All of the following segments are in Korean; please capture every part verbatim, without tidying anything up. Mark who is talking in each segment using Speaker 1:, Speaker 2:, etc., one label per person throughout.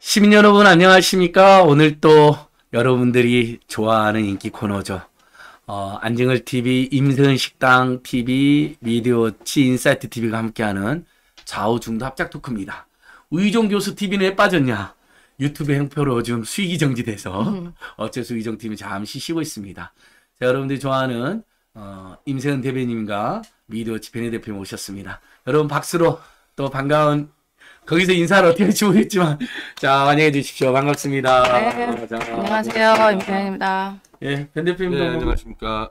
Speaker 1: 시민 여러분 안녕하십니까? 오늘 또 여러분들이 좋아하는 인기 코너죠. 어, 안정을 티비, 임세은 식당 티비, 미디어치 인사이트 티비가 함께하는 좌우중도 합작 토크입니다. 우희종 교수 티비는 왜 빠졌냐? 유튜브 행표로 좀 수익이 정지돼서 음. 어째서 우희종 티비는 잠시 쉬고 있습니다. 자, 여러분들이 좋아하는 어, 임세은 대변인과 미디어치 변희 대표 모셨습니다. 여러분 박수로 또 반가운 거기서 인사를 어떻게 할지 모르겠지만 자 환영해 주십시오. 반갑습니다.
Speaker 2: 네, 자, 안녕하세요. 임세현입니다.
Speaker 1: 예, 변 대표님도
Speaker 3: 네, 안녕하십니까.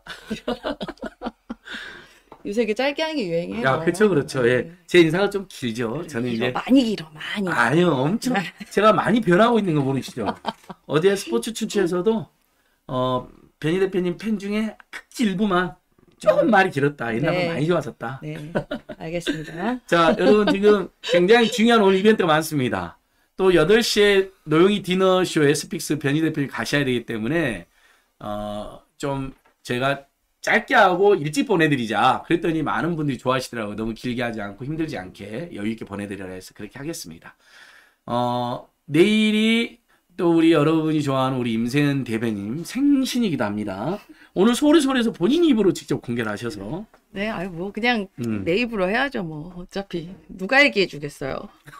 Speaker 2: 요새 이게 짧게 하는 게 유행이에요.
Speaker 1: 야, 그렇죠, 그렇죠. 예, 제 인사가 좀 길죠. 저는
Speaker 2: 길어,
Speaker 1: 이제
Speaker 2: 많이 길어, 많이.
Speaker 1: 아니요, 엄청 제가 많이 변하고 있는 거 모르시죠? 어제 스포츠 추천에서도 어 변희 대표님 팬 중에 극지 일부만 조금 말이 길었다. 옛날보다 네. 많이 좋아졌다.
Speaker 2: 네, 알겠습니다.
Speaker 1: 자, 여러분 지금 굉장히 중요한 오늘 이벤트가 많습니다. 또 여덟 시에 노영희 디너쇼에 스픽스 변희 대표님 가셔야 되기 때문에 어, 좀 제가 짧게 하고 일찍 보내드리자. 그랬더니 많은 분들이 좋아하시더라고요. 너무 길게 하지 않고 힘들지 않게 여유 있게 보내드리라 해서 그렇게 하겠습니다. 어, 내일이 또 우리 여러분이 좋아하는 우리 임세은 대변인 생신이기도 합니다. 오늘 소리소리에서 본인 입으로 직접 공개를 하셔서
Speaker 2: 네, 아유 뭐 그냥 음. 내 입으로 해야죠 뭐. 어차피 누가 얘기해 주겠어요.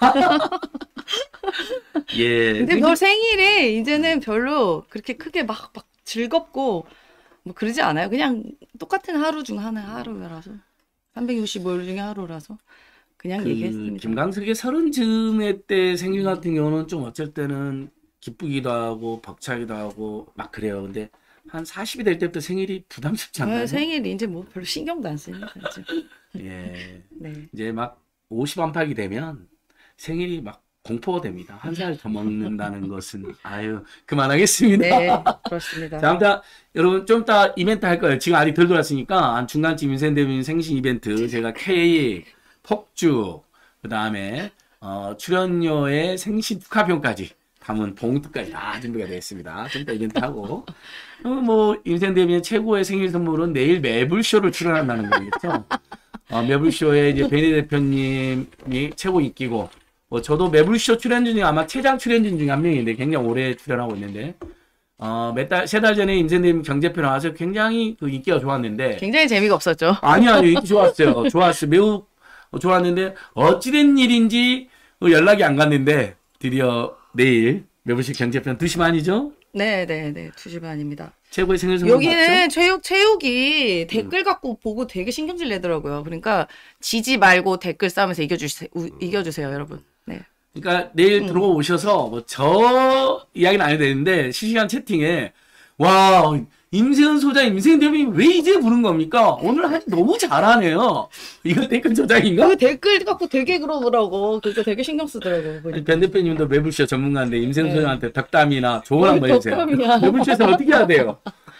Speaker 1: 예.
Speaker 2: 근데 별 생일이 이제는 별로 그렇게 크게 막, 막 즐겁고 뭐 그러지 않아요. 그냥 똑같은 하루 중 하나 하루라서 삼백육십오 일 중에 하루라서 그냥
Speaker 1: 그
Speaker 2: 얘기했습니다.
Speaker 1: 김광석의 서른 즈음에 때 생일 같은 경우는 좀 어쩔 때는 기쁘기도 하고 벅차기도 하고 막 그래요. 근데 한 사십이 될 때부터 생일이 부담스럽지 않나요?
Speaker 2: 네, 생일이 이제 뭐 별로 신경도 안 쓰니까 이제.
Speaker 1: 예.
Speaker 2: 네.
Speaker 1: 이제 막 오십 안팎이 되면 생일이 막 공포가 됩니다. 한 살 더 먹는다는 것은 아유 그만하겠습니다.
Speaker 2: 네, 그렇습니다.
Speaker 1: 자, 아무튼 여러분 좀 이따 이벤트 할 거예요. 지금 아직 덜 돌았으니까 한 중간쯤 임세은 대변인 생신 이벤트 제가 케이크, 폭죽, 그 다음에 어, 출연료의 생신 축하편까지 담은 봉투까지 다 준비가 되어 있습니다. 좀 이따 이벤트 하고 어, 뭐 임세은 대변인 최고의 생일 선물은 내일 매불쇼를 출연한다는 거겠죠. 어, 매불쇼에 이제 변희 대표님이 최고 인기고 뭐 저도 매불쇼 출연진 중에 아마 최장 출연진 중에 한 명인데 굉장히 오래 출연하고 있는데 어, 몇 달, 세 달 전에 임세은 대변인 경제표 나와서 굉장히 그 인기가 좋았는데
Speaker 2: 굉장히 재미가 없었죠.
Speaker 1: 아니 아니 인기 좋았어요. 좋았어요. 매우 좋았는데 어찌된 일인지 연락이 안 갔는데 드디어 내일 매불쇼 경제편 두 시 반이죠?
Speaker 2: 네네네 두 시 반입니다.
Speaker 1: 최고의 생일 선물
Speaker 2: 여기는
Speaker 1: 맞죠?
Speaker 2: 체육 체육이 댓글 음. 갖고 보고 되게 신경질 내더라고요. 그러니까 지지 말고 댓글 싸면서 이겨주세요, 우, 이겨주세요, 여러분. 네.
Speaker 1: 그러니까 내일 음. 들어오셔서 뭐 저 이야기는 안 해도 되는데 실시간 채팅에 와 임세은 소장, 임세은 대변인 왜 이제 부른 겁니까? 오늘 하기 너무 잘하네요. 이거 댓글 저장인가?
Speaker 2: 그 댓글 갖고 되게 그러더라고. 그러니까 되게 신경 쓰더라고.
Speaker 1: 아니, 변 대표님도 매불쇼 전문가인데 임세은 네. 소장한테 덕담이나 조언 한번 해주세요. 매불쇼에서 어떻게 해야 돼요?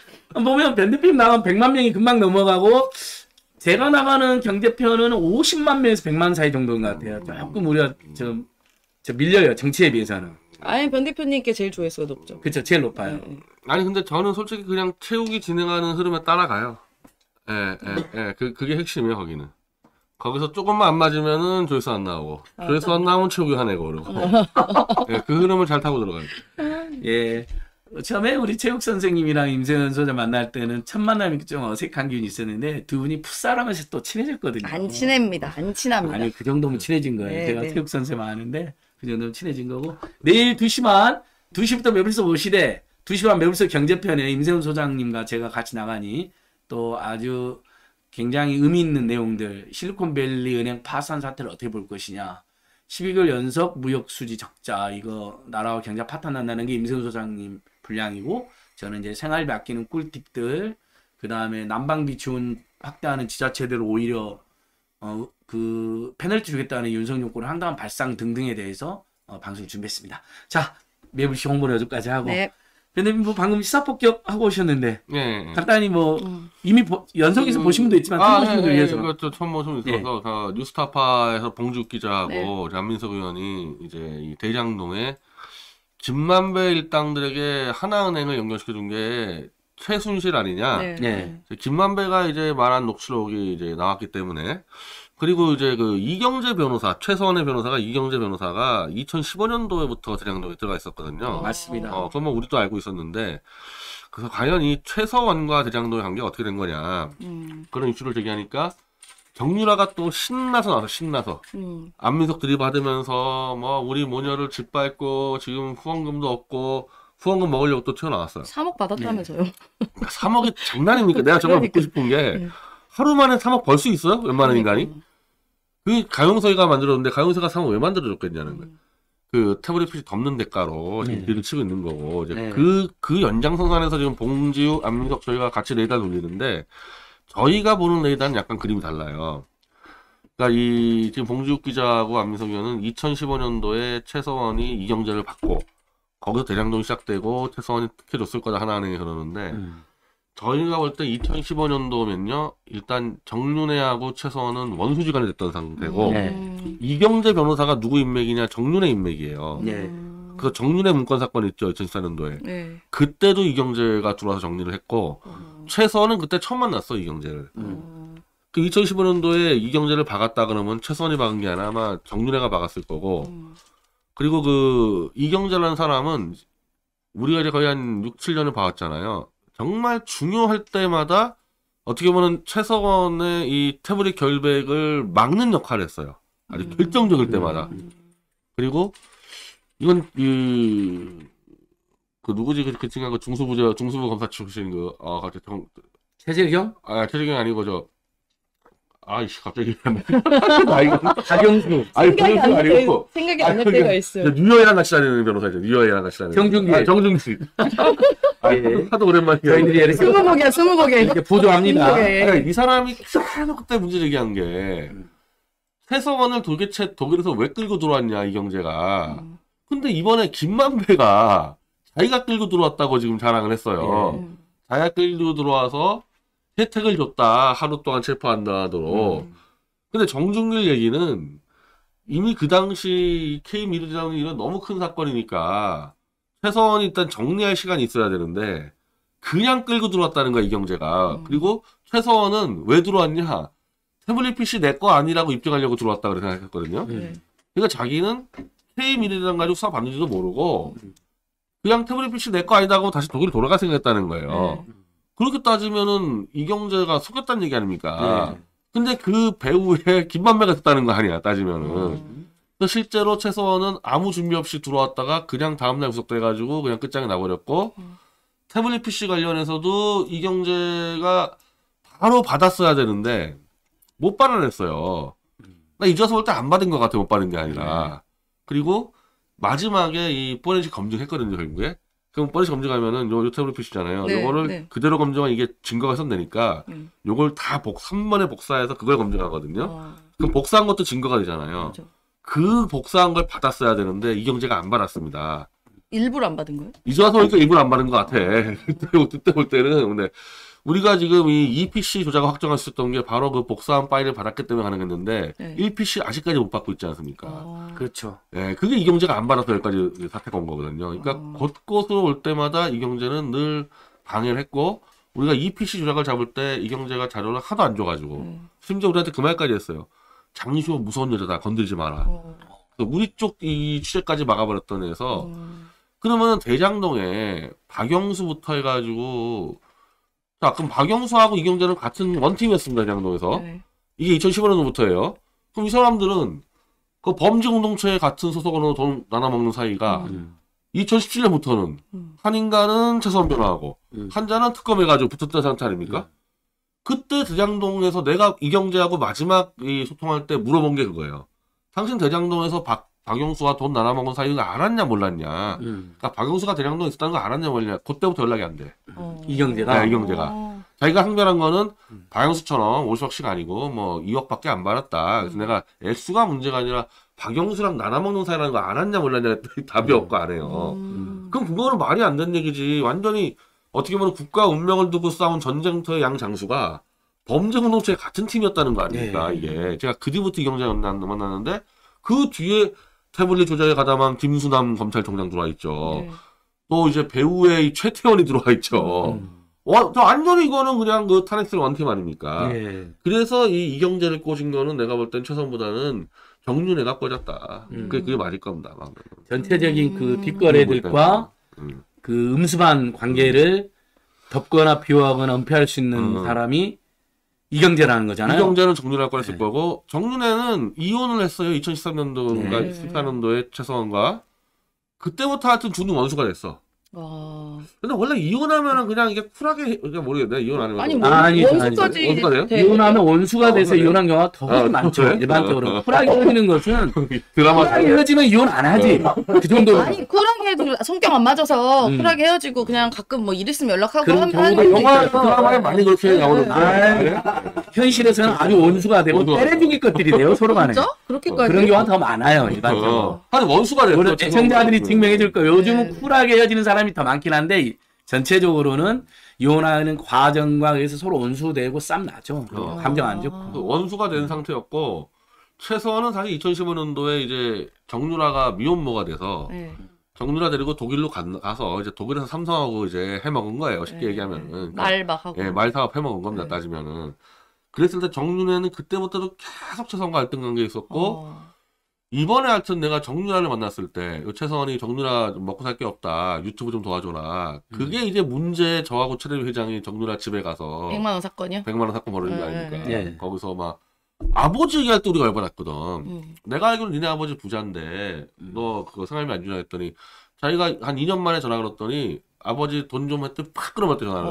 Speaker 1: 보면 변 대표님 나가면 백만 명이 금방 넘어가고 제가 나가는 경제편은 오십만 명에서 백만 사이 정도인 것 같아요. 조금 우리가 좀, 좀 밀려요. 정치에 비해서는.
Speaker 2: 아니 변 대표님께 제일 조회수가 높죠.
Speaker 1: 그렇죠. 제일 높아요.
Speaker 2: 네.
Speaker 3: 아니 근데 저는 솔직히 그냥 체육이 진행하는 흐름에 따라가요. 예, 예, 예. 그 그게 핵심이에요, 거기는. 거기서 조금만 안 맞으면은 조회수 안 나오고, 아, 조회수 안 나오면 체육이 화내고 그러고. 예, 그 흐름을 잘 타고 들어가요.
Speaker 1: 예. 처음에 우리 체육 선생님이랑 임세은 소장 만날 때는 첫 만남이 좀 어색한 기운이 있었는데 두 분이 풋살하면서 또 친해졌거든요.
Speaker 2: 안 친합니다. 안 친합니다.
Speaker 1: 아니 그 정도면 친해진 거예요.
Speaker 2: 네,
Speaker 1: 제가
Speaker 2: 네.
Speaker 1: 체육 선생님 아는데 그 정도면 친해진 거고 내일 두 시만 두 시부터 매불쇼 오시되 두 시 반 매불쇼 경제편에 임세훈 소장님과 제가 같이 나가니 또 아주 굉장히 의미 있는 내용들 실리콘밸리 은행 파산 사태를 어떻게 볼 것이냐 십이 개월 연속 무역 수지 적자 이거 나라와 경제 파탄 난다는 게 임세훈 소장님 분량이고 저는 이제 생활비 아끼는 꿀팁들 그 다음에 난방비 지원 확대하는 지자체들 오히려 어, 그 페널티 주겠다는 윤석열 정권의 황당한 발상 등등에 대해서 어, 방송 준비했습니다. 자 매불쇼 홍보를 여기까지 하고
Speaker 2: 네.
Speaker 1: 근데 뭐 방금 시사 폭격 하고 오셨는데
Speaker 3: 네.
Speaker 1: 간단히 뭐 음. 이미 보, 연속에서 음. 보신 분도 있지만
Speaker 3: 아,
Speaker 1: 처음 보신 분들
Speaker 3: 네,
Speaker 1: 위해서
Speaker 3: 그렇죠. 처음 보신 분 있어서 네. 뉴스타파에서 봉주 기자하고
Speaker 2: 네.
Speaker 3: 안민석 의원이 이제 이 대장동에 김만배 일당들에게 하나은행을 연결시켜 준 게 최순실 아니냐.
Speaker 2: 네.
Speaker 1: 네.
Speaker 3: 김만배가 이제 말한 녹취록이 이제 나왔기 때문에 그리고 이제 그 이경재 변호사, 최서원의 변호사가 이경재 변호사가 이천십오 년도에부터 대장동에 들어가 있었거든요.
Speaker 1: 맞습니다.
Speaker 3: 어, 그건 뭐 우리도 알고 있었는데, 그래서 과연 이 최서원과 대장동의 관계가 어떻게 된 거냐.
Speaker 2: 음.
Speaker 3: 그런 이슈를 제기하니까 정유라가 또 신나서 나서 신나서
Speaker 2: 음.
Speaker 3: 안민석 들이받으면서 뭐 우리 모녀를 짓밟고 지금 후원금도 없고 후원금 먹으려고 또 튀어나왔어요.
Speaker 2: 삼억 받았다면서요.
Speaker 3: 삼억이 장난입니까? 내가 정말 묻고 싶은 게
Speaker 2: 네.
Speaker 3: 하루 만에 삼억 벌 수 있어요? 웬만한 인간이?
Speaker 2: 그러니까.
Speaker 3: 그 가용서가 만들었는데 가용서가 삼억 왜 만들어줬겠냐는 거예요.
Speaker 2: 음.
Speaker 3: 그 태블릿 피씨 덮는 대가로 지금
Speaker 1: 네.
Speaker 3: 딜을 치고 있는 거고 이제
Speaker 1: 네.
Speaker 3: 그, 그 연장선상에서 지금 봉지우, 안민석 저희가 같이 레이더 돌리는데 저희가 보는 레이더는 약간 그림이 달라요. 그러니까 이 지금 봉지욱 기자하고 안민석 의원은 이천십오 년도에 최서원이 이경재를 받고 거기서 대장동이 시작되고 최서원이 특혜줬을 거다 하나은행에 그러는데
Speaker 1: 음.
Speaker 3: 저희가 볼 때 이천십오 년도면요 일단 정윤회하고 최서원은 원수지간이 됐던 상태고
Speaker 1: 네.
Speaker 2: 음.
Speaker 3: 이경재 변호사가 누구 인맥이냐 정윤회 인맥이에요.
Speaker 1: 네.
Speaker 2: 음.
Speaker 3: 그래서 정윤회 문건 사건 있죠 이천십사 년도에
Speaker 2: 네.
Speaker 3: 그때도 이경재가 들어와서 정리를 했고
Speaker 2: 어.
Speaker 3: 최서원은 그때 처음 만났어 이경재를.
Speaker 1: 음.
Speaker 2: 어.
Speaker 3: 그 이천십오 년도에 이경재를 박았다 그러면 최서원이 박은 게 아니라 아마 정윤회가 박았을 거고
Speaker 2: 음.
Speaker 3: 그리고 그 이경재라는 사람은 우리가 이제 거의 한 육, 칠 년을 봐왔잖아요. 정말 중요할 때마다 어떻게 보면 최서원의 이 태블릿 결백을 막는 역할을 했어요. 아주
Speaker 2: 음.
Speaker 3: 결정적일 때마다.
Speaker 2: 음.
Speaker 3: 그리고 이건 그, 그 누구지 그, 그 친구가 그 중수부자 중수부 검사 출신 그 어 갑자기 정,
Speaker 1: 최재경,
Speaker 3: 아 최재경 아니고 저 아이씨 갑자기 나이가
Speaker 1: 박영수,
Speaker 3: 아니
Speaker 2: 생각이
Speaker 3: 그건
Speaker 2: 안 날
Speaker 3: 아니고
Speaker 2: 생각이 안 날
Speaker 3: 아니,
Speaker 2: 때가
Speaker 3: 그러니까
Speaker 2: 있어요.
Speaker 3: 뉴욕이랑 같이 다니는 변호사죠. 뉴욕이랑 같이 다니는.
Speaker 1: 정준기.
Speaker 3: 아, 정준기. 아,
Speaker 1: 예.
Speaker 3: 하도 오랜만이야.
Speaker 1: 저희들이 이렇게
Speaker 2: 스무고개야 스무고개.
Speaker 1: 이렇게 보도합니다.
Speaker 2: 스무고개.
Speaker 3: 그러니까 이 사람이 계속 그때 문제 제기한 게
Speaker 1: 음.
Speaker 3: 최서원을 도대체 독일에서 왜 끌고 들어왔냐 이경재가.
Speaker 2: 음.
Speaker 3: 근데 이번에 김만배가 자기가 끌고 들어왔다고 지금 자랑을 했어요.
Speaker 2: 음.
Speaker 3: 자기가 끌고 들어와서 혜택을 줬다. 하루 동안 체포한다 하도록.
Speaker 1: 음.
Speaker 3: 근데 정준길 얘기는 이미 그 당시 K 미르지라는 일은 너무 큰 사건이니까 최서원이 일단 정리할 시간이 있어야 되는데 그냥 끌고 들어왔다는 거야 이경재가.
Speaker 2: 음.
Speaker 3: 그리고 최서원은 왜 들어왔냐? 태블릿 피씨 내 거 아니라고 입증하려고 들어왔다 그렇게 생각했거든요.
Speaker 1: 음.
Speaker 2: 네.
Speaker 3: 그러니까 자기는 K 미르지랑 가지고 수사 받는지도 모르고
Speaker 1: 음.
Speaker 3: 그냥 태블릿 피씨 내 거 아니다고 다시 독일 돌아갈 생각했다는 거예요.
Speaker 2: 네.
Speaker 3: 그렇게 따지면은 이경재가 속였다는 얘기 아닙니까?
Speaker 1: 네.
Speaker 3: 근데 그 배우에 김만배가 됐다는 거 아니야 따지면은.
Speaker 2: 음.
Speaker 3: 그래서 실제로 최서원은 아무 준비 없이 들어왔다가 그냥 다음날 구속돼가지고 그냥 끝장이 나버렸고
Speaker 2: 음.
Speaker 3: 태블릿 피씨 관련해서도 이경재가 바로 받았어야 되는데 못 받아냈어요. 나 이제 와서 볼 때 안 받은 것 같아 못 받은 게 아니라. 그리고 마지막에 이 포렌식 검증했거든요 결국에. 그럼 포렌식 검증하면은 요, 요 태블릿 피씨잖아요.
Speaker 2: 네,
Speaker 3: 요거를
Speaker 2: 네.
Speaker 3: 그대로 검증하면 이게 증거가 선되니까
Speaker 2: 음.
Speaker 3: 요걸 다 복, 삼 번에 복사해서 그걸 검증하거든요.
Speaker 2: 어.
Speaker 3: 그럼 복사한 것도 증거가 되잖아요.
Speaker 2: 그죠.
Speaker 3: 그 복사한 걸 받았어야 되는데 이경재가 안 받았습니다.
Speaker 2: 일부러 안 받은 거예요?
Speaker 3: 이제 와서 보니까 일부러 안 받은 것 같아. 그때, 그때 볼 때는. 근데 우리가 지금 이 이피씨 조작을 확정할 수 있었던 게 바로 그 복사한 파일을 받았기 때문에 가능했는데
Speaker 2: 네.
Speaker 3: 일 피씨 아직까지 못 받고 있지 않습니까?
Speaker 2: 어.
Speaker 1: 그렇죠.
Speaker 3: 예, 그게 이경재가 안 받아서 여기까지 사태가 온 거거든요. 그러니까
Speaker 2: 어.
Speaker 3: 곳곳으로 올 때마다 이경재는 늘 방해를 했고 우리가 이피씨 조작을 잡을 때 이경재가 자료를 하도 안 줘가지고
Speaker 2: 네.
Speaker 3: 심지어 우리한테 그 말까지 했어요. 장시호 무서운 여자다 건들지 마라.
Speaker 2: 어.
Speaker 3: 그래서 우리 쪽 이 취재까지 막아버렸던 애에서
Speaker 2: 음.
Speaker 3: 그러면은 대장동에 박영수부터 해가지고 자 그럼 박영수하고 이경재는 같은 원팀이었습니다 대장동에서.
Speaker 2: 네.
Speaker 3: 이게 이천십오 년도부터예요. 그럼 이 사람들은 그 범죄 공동체에 같은 소속으로 돈 나눠 먹는 사이가
Speaker 1: 음.
Speaker 3: 이천십칠 년부터는
Speaker 2: 음.
Speaker 3: 한 인간은 최서원 변호하고
Speaker 1: 음.
Speaker 3: 한자는 특검해가지고 붙었던 상태 아닙니까?
Speaker 1: 음.
Speaker 3: 그때 대장동에서 내가 이경재하고 마지막 이 소통할 때 물어본 게 그거예요. 당신 대장동에서 박 박영수와 돈 나눠 먹은 사이가 알았냐 몰랐냐?
Speaker 1: 음.
Speaker 3: 그러니까 박영수가 대장동에 있었다는 거 알았냐 몰랐냐? 그때부터 연락이 안 돼.
Speaker 2: 어.
Speaker 1: 이경재가?
Speaker 3: 네, 이경재가.
Speaker 2: 어.
Speaker 3: 자기가 항변한 거는
Speaker 1: 음.
Speaker 3: 박영수처럼 오십억씩 아니고 뭐 이억밖에 안 받았다. 그래서
Speaker 2: 음.
Speaker 3: 내가 액수가 문제가 아니라 박영수랑 나눠 먹는 사이라는 거 알았냐 몰랐냐 했더니 답이
Speaker 1: 음.
Speaker 3: 없고 안 해요.
Speaker 2: 음.
Speaker 3: 그럼 그거는 말이 안 되는 얘기지. 완전히 어떻게 보면 국가 운명을 두고 싸운 전쟁터의 양 장수가 범죄 공동체의 같은 팀이었다는 거 아닙니까?
Speaker 1: 네. 이게
Speaker 3: 제가 그 뒤부터 이경재 만났는데 그 뒤에 태블릿 조작에 가담한 김수남 검찰총장 들어와 있죠.
Speaker 2: 네.
Speaker 3: 또 이제 배우의 이 최태원이 들어와 있죠.
Speaker 1: 음.
Speaker 3: 와, 저 완전히 이거는 그냥 그 탄핵sil 원팀 아닙니까?
Speaker 1: 예.
Speaker 3: 그래서 이 이경재를 꽂은 거는 내가 볼 땐 최선보다는 정윤회가 꽂았다.
Speaker 1: 음.
Speaker 3: 그게, 그게 맞을 겁니다. 방금.
Speaker 1: 전체적인 그
Speaker 2: 음.
Speaker 1: 뒷거래들과
Speaker 3: 음.
Speaker 1: 그 음습한 관계를 덮거나 비호하거나 은폐할 수 있는
Speaker 3: 음.
Speaker 1: 사람이 이경재라는 거잖아요.
Speaker 3: 이경재는 정윤회가 꺼냈을
Speaker 1: 네.
Speaker 3: 거고 정윤회는 이혼을 했어요. 이천십삼 년도인가
Speaker 2: 네.
Speaker 3: 십사 년도에 최성원과 그때부터 하여튼 중등 원수가 됐어.
Speaker 2: 와.
Speaker 3: 근데 원래 이혼하면은 그냥 이게 쿨하게 그러니까 모르겠네. 이혼 안 하면
Speaker 2: 아니
Speaker 3: 뭐.
Speaker 2: 원-
Speaker 1: 아니죠,
Speaker 2: 원수까지
Speaker 3: 원수가 돼요?
Speaker 2: 돼.
Speaker 1: 이혼하면 원수가
Speaker 3: 어,
Speaker 1: 돼서
Speaker 3: 그래.
Speaker 1: 이혼한 경우가 더
Speaker 3: 아,
Speaker 1: 많죠.
Speaker 3: 그래?
Speaker 1: 일반적으로.
Speaker 3: 어.
Speaker 1: 쿨하게 헤어지는 것은
Speaker 3: 드라마
Speaker 1: 쿨하게 헤어지면 이혼 안 하지. 그 정도로.
Speaker 2: 아니 쿨하게 해도 성격 안 맞아서
Speaker 1: 음.
Speaker 2: 쿨하게 헤어지고 그냥 가끔 뭐 일 있으면 연락하고
Speaker 1: 그런
Speaker 2: 한
Speaker 1: 경우도
Speaker 2: 하는 것도
Speaker 3: 영화
Speaker 2: 있어요.
Speaker 3: 드라마에 많이 그렇게 나오는데.
Speaker 1: 아, 현실에서는 아주 원수가 되고
Speaker 3: 원수가
Speaker 1: 때려 죽일 것들이 돼요. 서로 간에.
Speaker 2: 진짜? 그렇게까지?
Speaker 1: 그런 경우가 더 많아요. 일반적으로.
Speaker 3: 어. 아니 원수가 됐어.
Speaker 1: 물론 애청자들이 증명해 줄 거예요. 요즘은
Speaker 2: 네.
Speaker 1: 쿨하게 헤어지는 사람이 더 많긴 한데 이- 전체적으로는 이혼하는 과정과 의해서 서로 원수되고 쌈 나죠.
Speaker 3: 어.
Speaker 1: 감정 안 좋고.
Speaker 3: 그 원수가 된 상태였고 최서원은 사실 이천십오 년도에 이제 정유라가 미혼모가 돼서
Speaker 2: 네.
Speaker 3: 정유라 데리고 독일로 간- 가서 이제 독일에서 삼성하고 이제 해먹은 거예요. 쉽게
Speaker 2: 네.
Speaker 3: 얘기하면은.
Speaker 2: 말 막 하고.
Speaker 3: 예, 말 사업 해먹은 겁니다.
Speaker 2: 네.
Speaker 3: 따지면은. 그랬을 때 정윤회는 그때부터도 계속 최성과 갈등 관계 있었고
Speaker 2: 어.
Speaker 3: 이번에 하여튼 내가 정유라를 만났을 때 최성원이 정유라 좀 먹고 살 게 없다. 유튜브 좀 도와줘라. 그게 이제 문제 저하고 최대비 회장이 정유라 집에 가서
Speaker 2: 백만 원 사건이요?
Speaker 3: 백만 원 사건 벌어진 거
Speaker 2: 네,
Speaker 3: 아닙니까?
Speaker 1: 네.
Speaker 3: 거기서 막 아버지 얘기할 때 우리가 열받았거든.
Speaker 2: 음.
Speaker 3: 내가 알기로는 니네 아버지 부자인데 너 그거 생활비 안 주냐 했더니 자기가 한 이 년 만에 전화 걸었더니 아버지 돈 좀 했더니 팍 끊어봤대 전화를.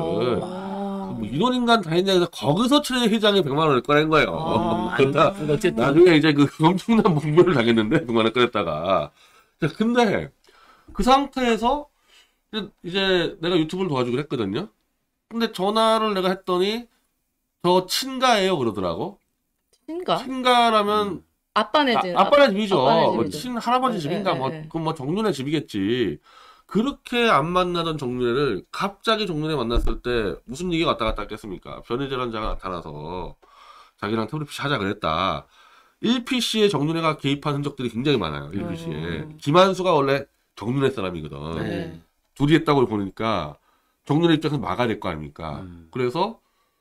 Speaker 2: 어.
Speaker 3: 뭐 이런 인간 다 있냐 해서 거기서 최대 회장이 백만 원을 꺼낸 거예요.
Speaker 2: 아.
Speaker 3: 그러다
Speaker 1: 어쨌든
Speaker 3: 나중에 이제 그 엄청난 문제를 당했는데 백만 원 꺼냈다가. 자, 근데 그 상태에서 이제- 이제 내가 유튜브를 도와주기로 했거든요. 근데 전화를 내가 했더니 저 친가예요 그러더라고.
Speaker 2: 친가?
Speaker 3: 친가라면
Speaker 2: 아빠네 집.
Speaker 3: 아, 빠네 집이죠.
Speaker 2: 아빠네
Speaker 3: 뭐
Speaker 2: 집이죠.
Speaker 3: 친 할아버지
Speaker 2: 네,
Speaker 3: 집인가
Speaker 2: 네,
Speaker 3: 뭐
Speaker 2: 네.
Speaker 3: 그건 뭐 정윤회 집이겠지. 그렇게 안 만나던 정윤회를 갑자기 정윤회 만났을 때 무슨 얘기가 왔다 갔다 했겠습니까? 변이질환자가 나타나서 자기랑 태블릿피씨 하자 그랬다. 일 피씨에 정윤회가 개입한 흔적들이 굉장히 많아요. 일 피씨에.
Speaker 2: 음.
Speaker 3: 김한수가 원래 정윤회 사람이거든.
Speaker 1: 네.
Speaker 3: 둘이 했다고 보니까 정윤회 입장에서 막아야 될 거 아닙니까?
Speaker 1: 음.
Speaker 3: 그래서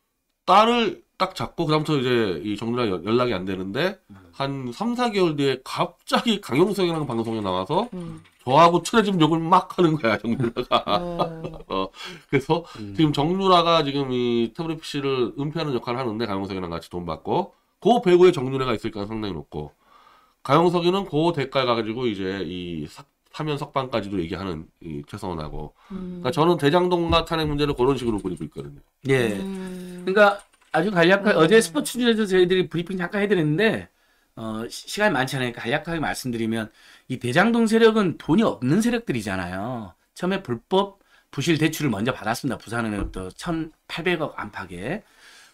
Speaker 3: 딸을 딱 잡고 그다음부터 이제 이 정유랑 연락이 안 되는데 한 삼, 사 개월 뒤에 갑자기 강용석이라는 방송에 나와서
Speaker 2: 음.
Speaker 3: 저하고 친해진 욕을 막 하는 거야 정유라가.
Speaker 2: 어.
Speaker 3: 어, 그래서
Speaker 1: 음.
Speaker 3: 지금 정유라가 지금 이 태블릿 피씨를 은폐하는 역할을 하는데 강용석이랑 같이 돈 받고 그 배후에 정유라가 있을 가능성이 상당히 높고 강용석이는 그 대가를 가지고 이제 이 사, 사면 석방까지도 얘기하는 이 최성원하고
Speaker 2: 음.
Speaker 3: 그러니까 저는 대장동과 탄핵 문제를 그런 식으로 그리고 있거든요.
Speaker 1: 예.
Speaker 2: 음.
Speaker 1: 그러니까 아주 간략하게
Speaker 2: 음.
Speaker 1: 어제 스포츠주에서 저희들이 브리핑 잠깐 해드렸는데 어, 시- 시간이 많지 않으니까 간략하게 말씀드리면 이 대장동 세력은 돈이 없는 세력들이잖아요. 처음에 불법 부실 대출을 먼저 받았습니다. 부산은행부터 천팔백억 안팎에.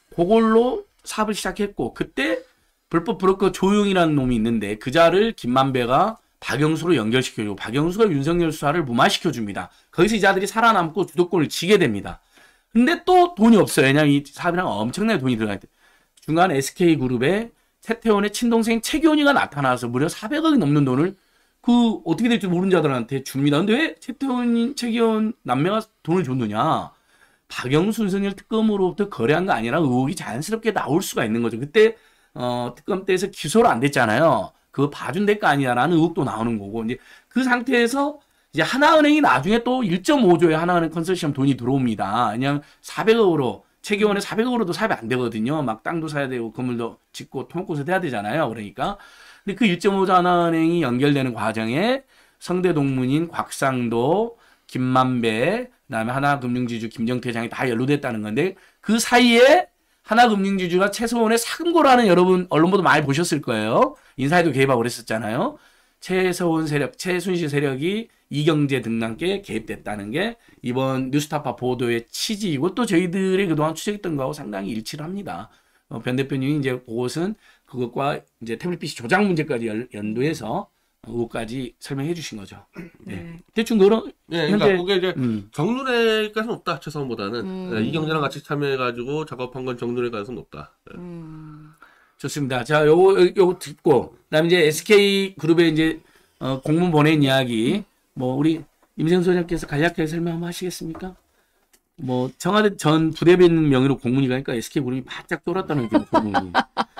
Speaker 1: 그걸로 사업을 시작했고 그때 불법 브로커 조용이라는 놈이 있는데 그 자를 김만배가 박영수로 연결시켜주고 박영수가 윤석열 수사를 무마시켜 줍니다. 거기서 이 자들이 살아남고 주도권을 쥐게 됩니다. 근데 또 돈이 없어요. 왜냐면 이 사업이랑 엄청나게 돈이 들어가 있대. 중간 에스케이그룹에 최태원의 친동생 최기원이가 나타나서 무려 사백억이 넘는 돈을 그 어떻게 될지 모르는 자들한테 줍니다. 근데 왜 최태원, 최기원 남매가 돈을 줬느냐? 박영수, 윤석열 특검으로부터 거래한 거 아니라 의혹이 자연스럽게 나올 수가 있는 거죠. 그때 어, 특검 때에서 기소를 안 됐잖아요. 그거 봐준 대가 아니냐라는 의혹도 나오는 거고 이제 그 상태에서 이제 하나은행이 나중에 또 일 점 오조의 하나은행 컨소시엄 돈이 들어옵니다. 그냥 사백억으로 최기원에 사백억으로도 사업이 안 되거든요. 막 땅도 사야 되고 건물도 짓고 통합고서 해야 되잖아요. 그러니까 근데 그 일 점 오조 하나은행이 연결되는 과정에 성대 동문인 곽상도, 김만배, 그다음에 하나금융지주 김정태 회장이 다 연루됐다는 건데 그 사이에 하나금융지주가 최소원의 사금고라는 여러분 언론 보도 많이 보셨을 거예요. 인사에도 개입하고 그랬었잖아요. 최서원 세력, 최순실 세력이 이경재 등과 함께 개입됐다는 게 이번 뉴스타파 보도의 취지이고 또 저희들이 그동안 추적했던 거하고 상당히 일치를 합니다. 어, 변 대표님이 이제 그것은 그것과 이제 태블릿 피씨 조작 문제까지 연, 연도해서 그것까지 설명해 주신 거죠. 네.
Speaker 2: 네.
Speaker 1: 대충 그런
Speaker 3: 예, 그러니까
Speaker 1: 현재-
Speaker 3: 그게 이제
Speaker 1: 음.
Speaker 3: 정윤회일 가능성은 높다 최성원보다는
Speaker 2: 음.
Speaker 3: 예, 이경재랑 같이 참여해가지고 작업한 건 정윤회 가능성은 높다. 예.
Speaker 2: 음.
Speaker 1: 좋습니다. 자, 요거 요거 듣고 그다음에 이제 에스케이 그룹에 이제 어, 공문 보낸 이야기 뭐 우리 임생 소장께서 간략하게 설명 한번 하시겠습니까? 뭐 청와대 전 부대변인 명의로 공문이 가니까 에스케이그룹이 바짝 돌았다는 게 소문이.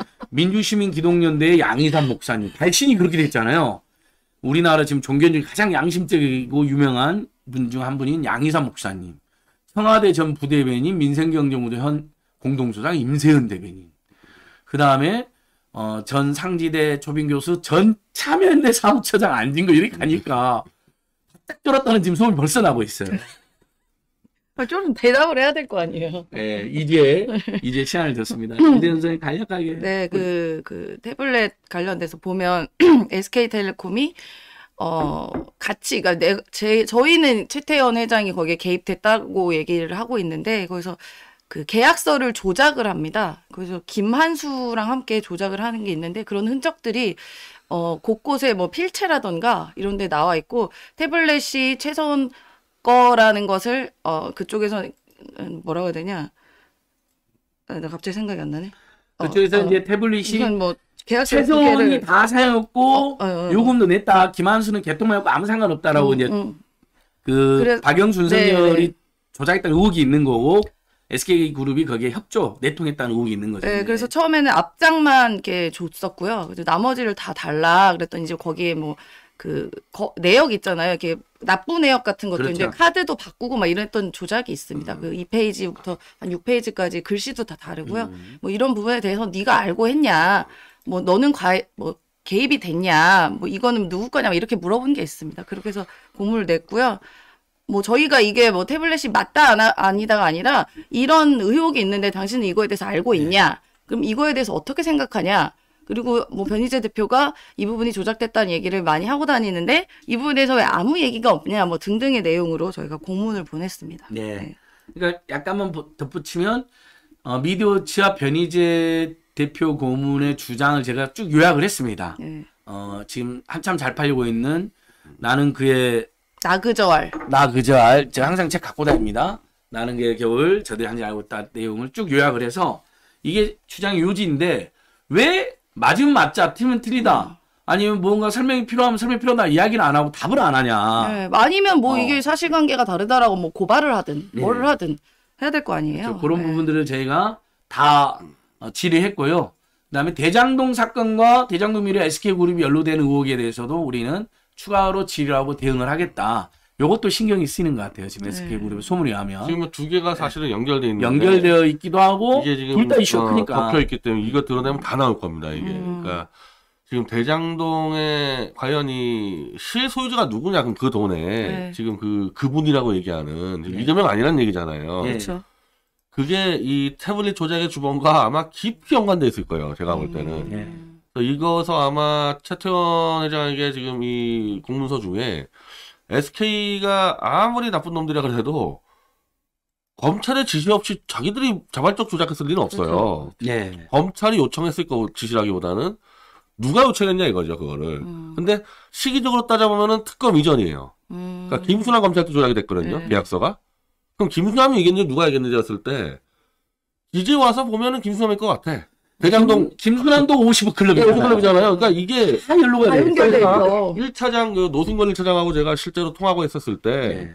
Speaker 1: 민주시민기독연대의 양희삼 목사님 발신이 그렇게 됐잖아요. 우리나라 지금 종교 중에 가장 양심적이고 유명한 분 중 한 분인 양희삼 목사님, 청와대 전 부대변인 민생경제무대 현 공동소장 임세은 대변인, 그 다음에 어, 전 상지대 초빙교수 전 참여연대 사무처장 안진거 이렇게 가니까 딱 쫄았다는 지금 소문이 벌써 나고 있어요.
Speaker 2: 좀 대답을 해야 될 거 아니에요.
Speaker 1: 네, 이제 이제 시간을 줬습니다. 이제 선생님 간략하게.
Speaker 2: 네, 그, 그 태블릿 관련돼서 보면 에스케이텔레콤이 어 같이 그러니까 내, 제 저희는 최태원 회장이 거기에 개입됐다고 얘기를 하고 있는데 거기서 그 계약서를 조작을 합니다. 그래서 김한수랑 함께 조작을 하는 게 있는데 그런 흔적들이 어 곳곳에 뭐 필체라던가 이런 데 나와 있고 태블릿이 최소한 거라는 것을 어 그쪽에서 뭐라고 해야 되냐? 아, 나 갑자기 생각이 안 나네.
Speaker 1: 그쪽에서
Speaker 2: 어,
Speaker 1: 이제 태블릿이
Speaker 2: 이건 뭐 계약서 두
Speaker 1: 최소원이
Speaker 2: 개를
Speaker 1: 다 사용했고
Speaker 2: 어, 어, 어.
Speaker 1: 요금도 냈다. 김한수는 개통하고 아무 상관없다라고
Speaker 2: 음,
Speaker 1: 이제
Speaker 2: 음.
Speaker 1: 그
Speaker 2: 그래-
Speaker 1: 박영수 윤석열이
Speaker 2: 네, 네.
Speaker 1: 조작했다는 의혹이 있는 거고 에스케이그룹이 거기에 협조 내통했다는 의혹이 있는 거죠.
Speaker 2: 네, 그래서 처음에는 앞장만 이렇게 줬었고요. 그래서 나머지를 다 달라 그랬더니 이제 거기에 뭐 그 내역 있잖아요. 이렇게 납부 내역 같은 것도
Speaker 1: 그렇죠.
Speaker 2: 이제 카드도 바꾸고 막 이랬던 조작이 있습니다. 그 이 페이지부터 한 육 페이지까지 글씨도 다 다르고요.
Speaker 1: 음.
Speaker 2: 뭐 이런 부분에 대해서 네가 알고 했냐? 뭐 너는 과, 뭐 개입이 됐냐? 뭐 이거는 누구 거냐? 뭐 이렇게 물어본 게 있습니다. 그렇게 해서 공문을 냈고요. 뭐 저희가 이게 뭐 태블릿이 맞다 안, 아니다가 아니라 이런 의혹이 있는데 당신은 이거에 대해서 알고 있냐? 그럼 이거에 대해서 어떻게 생각하냐? 그리고 뭐 변희재 대표가 이 부분이 조작됐다는 얘기를 많이 하고 다니는데 이 부분에 대해서 왜 아무 얘기가 없냐? 뭐 등등의 내용으로 저희가 공문을 보냈습니다.
Speaker 1: 네.
Speaker 2: 네.
Speaker 1: 그러니까 약간만 보- 덧붙이면 어, 미디어치와 변희재 대표 고문의 주장을 제가 쭉 요약을 했습니다.
Speaker 2: 네.
Speaker 1: 어, 지금 한참 잘 팔리고 있는 나는 그의
Speaker 2: 나그저알.
Speaker 1: 나 그저 알 제가 항상 책 갖고 다닙니다. 나는 그의 겨울 저들이 한지 알고 있다 내용을 쭉 요약을 해서 이게 주장의 요지인데 왜 맞으면 맞자 틀리면 틀리다 아니면 뭔가 설명이 필요하면 설명이 필요하다 이야기는 안 하고 답을 안 하냐.
Speaker 2: 네, 아니면 뭐
Speaker 1: 어.
Speaker 2: 이게 사실관계가 다르다라고 뭐 고발을 하든
Speaker 1: 네.
Speaker 2: 뭐를 하든 해야 될 거 아니에요.
Speaker 1: 그렇죠. 그런
Speaker 2: 네.
Speaker 1: 부분들을 저희가 다 어, 질의했고요. 그다음에 대장동 사건과 대장동 미래 에스케이그룹이 연루된 의혹에 대해서도 우리는 추가로 질의하고 대응을 하겠다. 이것도 신경이 쓰이는 것 같아요. 지금
Speaker 2: 네.
Speaker 1: 에스케이그룹의 소문이 하면
Speaker 3: 지금 두 개가 사실은 연결돼 있는데
Speaker 1: 연결되어 있기도 하고
Speaker 3: 이게 지금
Speaker 1: 둘 다 이슈가
Speaker 3: 어,
Speaker 1: 크니까.
Speaker 3: 덮여 있기 때문에 이거 드러내면 다 나올 겁니다. 이게
Speaker 2: 음.
Speaker 3: 그러니까 지금 대장동에 과연 이 실소유주가 누구냐 그럼 그 돈에
Speaker 2: 네.
Speaker 3: 지금 그 그분이라고 얘기하는 지금
Speaker 1: 네.
Speaker 3: 이재명 아니란 얘기잖아요.
Speaker 1: 네.
Speaker 2: 그렇죠.
Speaker 3: 그게 이 태블릿 조작의 주범과 아마 깊이 연관돼 있을 거예요. 제가 볼 때는.
Speaker 2: 음.
Speaker 1: 네.
Speaker 3: 그래서 이거서 아마 최태원 회장에게 지금 이 공문서 중에 에스케이가 아무리 나쁜 놈들이라 그래도 검찰의 지시 없이 자기들이 자발적 조작했을 리는 없어요.
Speaker 1: 네.
Speaker 3: 검찰이 요청했을 거 지시라기보다는 누가 요청했냐 이거죠, 그거를.
Speaker 2: 음.
Speaker 3: 근데 시기적으로 따져보면은 특검 이전이에요.
Speaker 2: 음.
Speaker 3: 그러니까 김순환 검찰도 조작이 됐거든요,
Speaker 2: 네.
Speaker 3: 계약서가. 그럼 김순환이 얘기했는지 누가 얘기했는지 했을 때 이제 와서 보면은 김순환일 것 같아. 대장동
Speaker 1: 김, 김순환도 오십 클럽이잖아요.
Speaker 3: 클럽이잖아요. 그러니까 이게
Speaker 1: 다 연루가
Speaker 2: 다
Speaker 1: 돼
Speaker 2: 연결돼
Speaker 1: 있어요.
Speaker 2: 있어.
Speaker 3: 일 차장 그 노승건 일 차장하고 제가 실제로 통하고 있었을 때
Speaker 1: 네.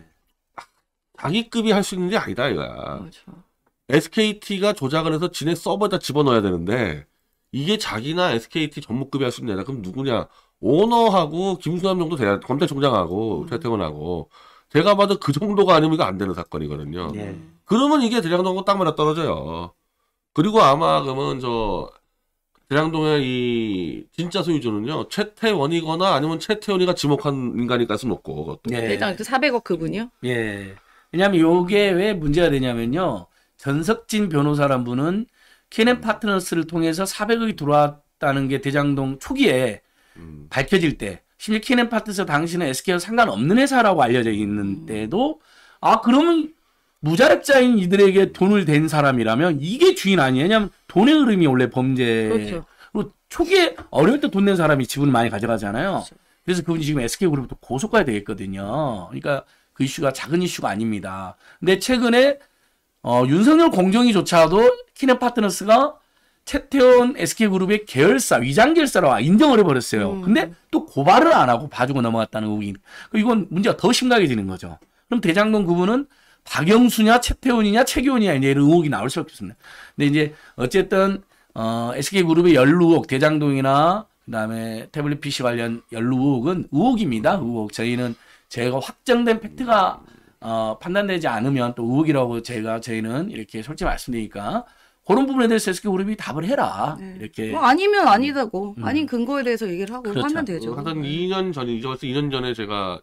Speaker 3: 자기급이 할 수 있는 게 아니다 이거야.
Speaker 2: 그렇죠.
Speaker 3: 에스케이티가 조작을 해서 지네 서버에다 집어넣어야 되는데 이게 자기나 에스케이티 전무급이 할 수 있는 애다. 그럼 누구냐? 오너하고 김수남 정도 돼야 검찰총장하고
Speaker 2: 음.
Speaker 3: 최태원하고 제가 봐도 그 정도가 아니면 이거 안 되는 사건이거든요.
Speaker 1: 네.
Speaker 3: 그러면 이게 대장동과 딱 맞아 떨어져요. 그리고 아마 그러면 저 대장동의 이 진짜 소유주는요 최태원이거나 아니면 최태원이가 지목한 인간일 가능성이 높고 그것도.
Speaker 1: 네.
Speaker 2: 대장 그 사백억 그분이요?
Speaker 1: 예. 왜냐하면 요게 왜 문제가 되냐면요. 전석진 변호사란 분은 케넨 파트너스를 통해서 사백억이 들어왔다는 게 대장동 초기에
Speaker 3: 음.
Speaker 1: 밝혀질 때 심지어 케넨 파트너스 당시는 에스케이와 상관없는 회사라고 알려져 있는 때도 아 그러면 무자력자인 이들에게 돈을 댄 사람이라면 이게 주인 아니에요. 왜냐하면 돈의 흐름이 원래 범죄.
Speaker 2: 그렇죠.
Speaker 1: 그리고 초기에 어려울 때 돈 낸 사람이 지분을 많이 가져가잖아요.
Speaker 2: 그렇죠.
Speaker 1: 그래서 그분이 지금 에스케이그룹도 고소가야 되겠거든요. 그러니까 그 이슈가 작은 이슈가 아닙니다. 근데 최근에 어, 윤석열 공정위조차도 키넨 파트너스가 최태원 에스케이그룹의 계열사, 위장 계열사라고 인정을 해버렸어요.
Speaker 2: 음.
Speaker 1: 근데 또 고발을 안 하고 봐주고 넘어갔다는 의혹이. 이건 문제가 더 심각해지는 거죠. 그럼 대장동 그분은 박영수냐 최태원이냐 최규원이냐 이제 이런 의혹이 나올 수밖에 없습니다. 근데 이제 어쨌든 어, 에스케이그룹의 연루 의혹 대장동이나 그다음에 태블릿 피씨 관련 연루 의혹은 의혹입니다. 의혹. 저희는 저희가 확정된 팩트가 어, 판단되지 않으면 또 의혹이라고 저희가 저희는 이렇게 솔직히 말씀드리니까 그런 부분에 대해서 에스케이그룹이 답을 해라.
Speaker 2: 네.
Speaker 1: 이렇게.
Speaker 2: 뭐 아니면 아니다고
Speaker 1: 음.
Speaker 2: 아닌 근거에 대해서 얘기를 하고
Speaker 1: 그렇죠.
Speaker 2: 하면 되죠.
Speaker 3: 한 이 년 전이 이제 벌써 이 년 전에 제가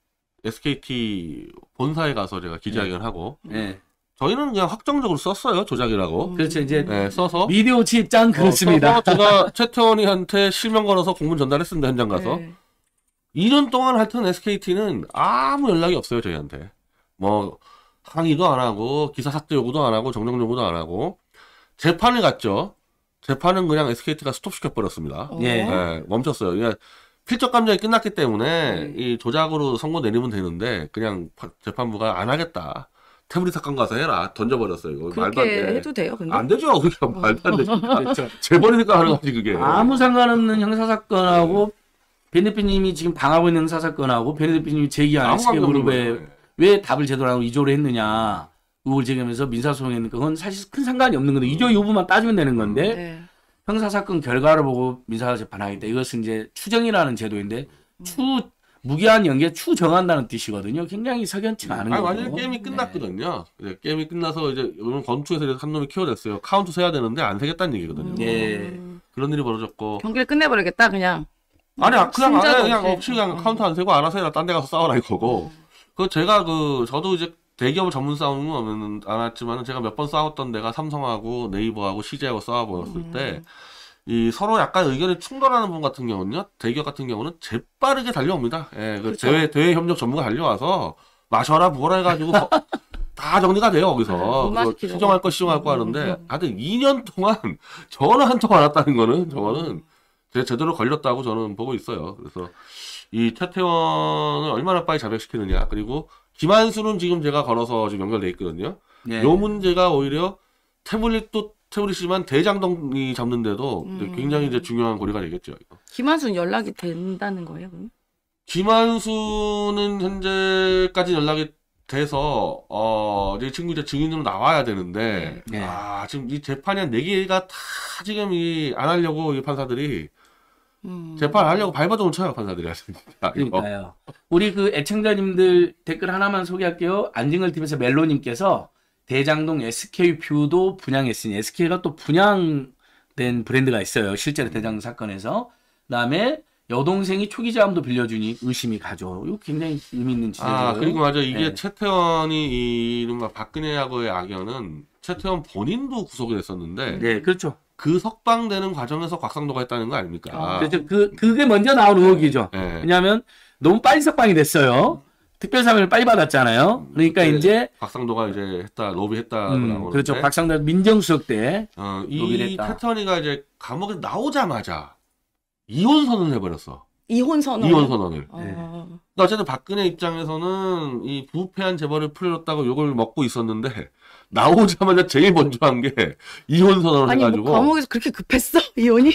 Speaker 3: 에스케이티 본사에 가서 제가 기자회견을 하고
Speaker 1: 네.
Speaker 3: 저희는 그냥 확정적으로 썼어요. 조작이라고.
Speaker 2: 음.
Speaker 1: 그렇죠. 이제
Speaker 3: 네, 써서
Speaker 1: 미디어 집장 그렇습니다.
Speaker 3: 어, 써서 제가 최태원이한테 실명 걸어서 공문 전달했습니다. 현장 가서.
Speaker 2: 네.
Speaker 3: 이 년 동안 하여튼 에스케이티는 아무 연락이 없어요. 저희한테. 뭐 항의도 안 하고 기사 삭제 요구도 안 하고 정정 요구도 안 하고 재판을 갔죠. 재판은 그냥 에스케이티가 스톱시켜버렸습니다.
Speaker 2: 어.
Speaker 1: 예.
Speaker 3: 네, 멈췄어요. 그러니까 필적 감정이 끝났기 때문에
Speaker 2: 음.
Speaker 3: 이 조작으로 선고 내리면 되는데 그냥 파- 재판부가 안 하겠다. 태블릿 사건 가서 해라. 던져버렸어요. 이거 말도 안
Speaker 2: 그렇게
Speaker 3: 돼.
Speaker 2: 해도 돼요. 근데
Speaker 3: 안 되죠. 그게 말도 안 되죠.
Speaker 1: 그렇죠.
Speaker 3: 재벌이니까 하는 거지 그게.
Speaker 1: 아무 상관없는 형사사건하고 변 대표님이 지금 당하고 있는 형사사건하고 변 대표님이 제기한
Speaker 3: 아무 관계 없는
Speaker 1: 에스케이그룹에
Speaker 3: 거예요.
Speaker 1: 왜 답을 제대로 하고 이조를 했느냐 의혹을 제기하면서 민사소송했는가 그건 사실 큰 상관이 없는 건데 이조 여부만 따지면 되는 건데
Speaker 2: 네.
Speaker 1: 형사사건 결과를 보고 민사재판하겠다. 이것은 이제 추정이라는 제도인데 추 무기한 연계 추정한다는 뜻이거든요. 굉장히 석연치가 않은
Speaker 3: 아니,
Speaker 1: 거고.
Speaker 3: 완전히 게임이 끝났거든요. 네, 게임이 끝나서 이제 이번 건투에서 한 놈이 키워냈어요. 카운트 세야 되는데 안 세겠다는 얘기거든요.
Speaker 1: 예.
Speaker 2: 음.
Speaker 3: 그런 일이 벌어졌고.
Speaker 2: 경기를 끝내버리겠다 그냥.
Speaker 3: 아니 아, 그냥 안 해.
Speaker 2: 승자도
Speaker 3: 그냥
Speaker 2: 없이.
Speaker 3: 없이 그냥
Speaker 2: 음.
Speaker 3: 카운트 안 세고 알아서 해라. 딴 데 가서 싸워라 이거고. 그 제가 그 저도 이제 대기업 전문 싸움은 않았지만은 제가 몇 번 싸웠던 데가 삼성하고 네이버하고 씨제이하고 싸워보였을
Speaker 2: 음.
Speaker 3: 때. 이 서로 약간 의견이 충돌하는 분 같은 경우는요, 대기업 같은 경우는 재빠르게 달려옵니다. 예, 그
Speaker 2: 그렇죠.
Speaker 3: 대외 대외 협력 전문가 달려와서 마셔라 뭐라 해가지고 거- 다 정리가 돼요 거기서.
Speaker 2: 못
Speaker 3: 그래서
Speaker 2: 마시키죠.
Speaker 3: 시정할 거 시정할 거 하는데 하여튼 이 년 동안 전화 한 통 안 왔다는 거는 저거는 제 제대로 걸렸다고 저는 보고 있어요. 그래서 이 최태원을 얼마나 빨리 자백시키느냐 그리고 김한수는 지금 제가 걸어서 지금 연결돼 있거든요.
Speaker 1: 예.
Speaker 3: 요 문제가 오히려 태블릿도 태블릿이지만 대장동이 잡는데도
Speaker 2: 음.
Speaker 3: 굉장히 이제 중요한 고리가 되겠죠. 이거.
Speaker 2: 김한수는 연락이 된다는 거예요? 그럼?
Speaker 3: 김한수는 현재까지 연락이 돼서 어 이제 친구 이제 증인으로 나와야 되는데
Speaker 1: 네.
Speaker 3: 아 지금 이 재판이 한 네 개가 다 지금 이 안 하려고 이 판사들이
Speaker 2: 음.
Speaker 3: 재판 하려고 발버둥을 쳐요 판사들이 하십니다.
Speaker 1: 그러니까요. 우리 그 애청자님들 댓글 하나만 소개할게요. 안진걸 티비에서 멜로님께서 대장동 에스케이 뷰도 분양했으니 에스케이가 또 분양된 브랜드가 있어요. 실제로 대장동 사건에서. 그다음에 여동생이 초기자금도 빌려주니 의심이 가죠. 이거 굉장히 의미 있는 지적이에요.
Speaker 3: 아 그리고 맞아 이게
Speaker 1: 네.
Speaker 3: 최태원이 이 이른바 박근혜하고의 악연은 최태원 본인도 구속이 됐었는데
Speaker 1: 네, 그렇죠.
Speaker 3: 그 석방되는 과정에서 곽상도가 했다는 거 아닙니까?
Speaker 2: 아.
Speaker 1: 그렇죠. 그 그게 먼저 나온 의혹이죠.
Speaker 3: 네.
Speaker 1: 왜냐하면 너무 빨리 석방이 됐어요. 특별사면을 빨리 받았잖아요. 그러니까
Speaker 3: 네.
Speaker 1: 이제
Speaker 3: 곽상도가 이제 했다 로비했다
Speaker 1: 음,
Speaker 3: 나오는데
Speaker 1: 그렇죠. 박상도 민정수석 때
Speaker 3: 어,
Speaker 1: 로비를
Speaker 3: 이
Speaker 1: 했다.
Speaker 3: 최태원이가 이제 감옥에 나오자마자 이혼 선언을 해버렸어.
Speaker 2: 이혼 선언.
Speaker 3: 이혼 선언을.
Speaker 2: 어.
Speaker 3: 그러니까 어쨌든 박근혜 입장에서는 이 부패한 재벌을 풀렸다고 욕을 먹고 있었는데 나오자마자 제일 먼저 한 게 이혼 선언을
Speaker 2: 아니
Speaker 3: 해가지고
Speaker 2: 뭐 감옥에서 그렇게 급했어 이혼이?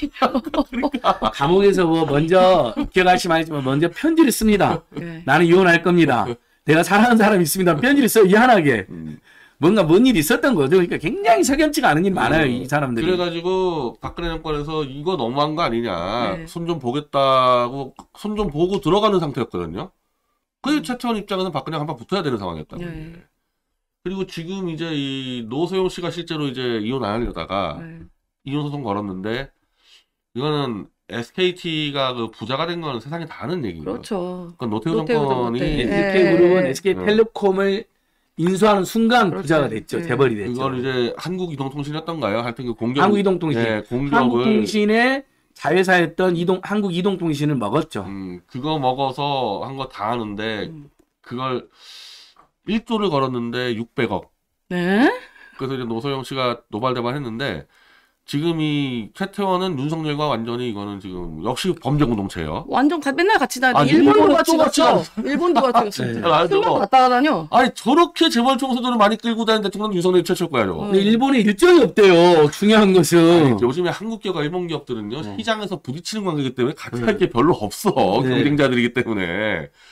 Speaker 1: 감옥에서 뭐 먼저 기억하시면 알지만 먼저 편지를 씁니다.
Speaker 2: 네.
Speaker 1: 나는 이혼할 겁니다. 내가 사랑하는 사람이 있습니다. 편지를 써 이한하게
Speaker 3: 음.
Speaker 1: 뭔가 뭔 일이 있었던 거죠. 그러니까 굉장히 석연치가 않은 일이 많아요. 이 사람들이.
Speaker 3: 그래가지고 박근혜 정권에서 이거 너무한 거 아니냐
Speaker 2: 네.
Speaker 3: 손 좀 보겠다고 손 좀 보고 들어가는 상태였거든요. 그
Speaker 2: 음.
Speaker 3: 최태원 입장에서는 박근혜 한번 붙어야 되는 상황이었다고.
Speaker 2: 네.
Speaker 3: 그리고 지금 이제 이 노소영 씨가 실제로 이제 이혼 안 하려다가
Speaker 2: 네.
Speaker 3: 이혼 소송 걸었는데 이거는 에스케이티가 그 부자가 된 거는 세상에 다 아는 얘기예요.
Speaker 2: 그렇죠.
Speaker 3: 그러니까 노태우
Speaker 2: 노태우
Speaker 3: 정권이
Speaker 2: 정권 때.
Speaker 1: 에스케이그룹은
Speaker 2: 네.
Speaker 1: 에스케이텔레콤을 인수하는 순간
Speaker 2: 그렇죠.
Speaker 1: 부자가 됐죠.
Speaker 2: 네.
Speaker 1: 재벌이 됐죠.
Speaker 3: 그걸 이제 한국이동통신이었던가요? 하여튼 그 공격
Speaker 1: 한국이동통신.
Speaker 3: 예, 공격을
Speaker 1: 한국통신의 자회사였던 이동 한국이동통신을 먹었죠.
Speaker 3: 음, 그거 먹어서 한 거 다 하는데
Speaker 2: 음.
Speaker 3: 그걸 일 조를 걸었는데 육백억.
Speaker 2: 네?
Speaker 3: 그래서 이제 노소영 씨가 노발대발 했는데 지금 이 최태원은 윤석열과 완전히 이거는 지금 역시 범죄 공동체예요.
Speaker 2: 완전 가, 맨날 같이 다니.
Speaker 3: 아,
Speaker 2: 일본도
Speaker 3: 일본은
Speaker 2: 같이
Speaker 3: 또 같이
Speaker 2: 갔어. 일본도 같이 갔어.
Speaker 1: 네.
Speaker 3: 아,
Speaker 2: 술만
Speaker 3: 저거.
Speaker 2: 갔다 다녀.
Speaker 3: 아니 저렇게 재벌 총수들을 많이 끌고 다니는 대통령 윤석열이 최초일 거야 저거.
Speaker 2: 음.
Speaker 1: 근데 일본에 일정이 없대요. 중요한 것은.
Speaker 3: 아니, 요즘에 한국 기업과 일본 기업들은요
Speaker 1: 네.
Speaker 3: 시장에서 부딪히는 관계이기 때문에 같이
Speaker 1: 네.
Speaker 3: 할 게 별로 없어
Speaker 1: 네.
Speaker 3: 경쟁자들이기 때문에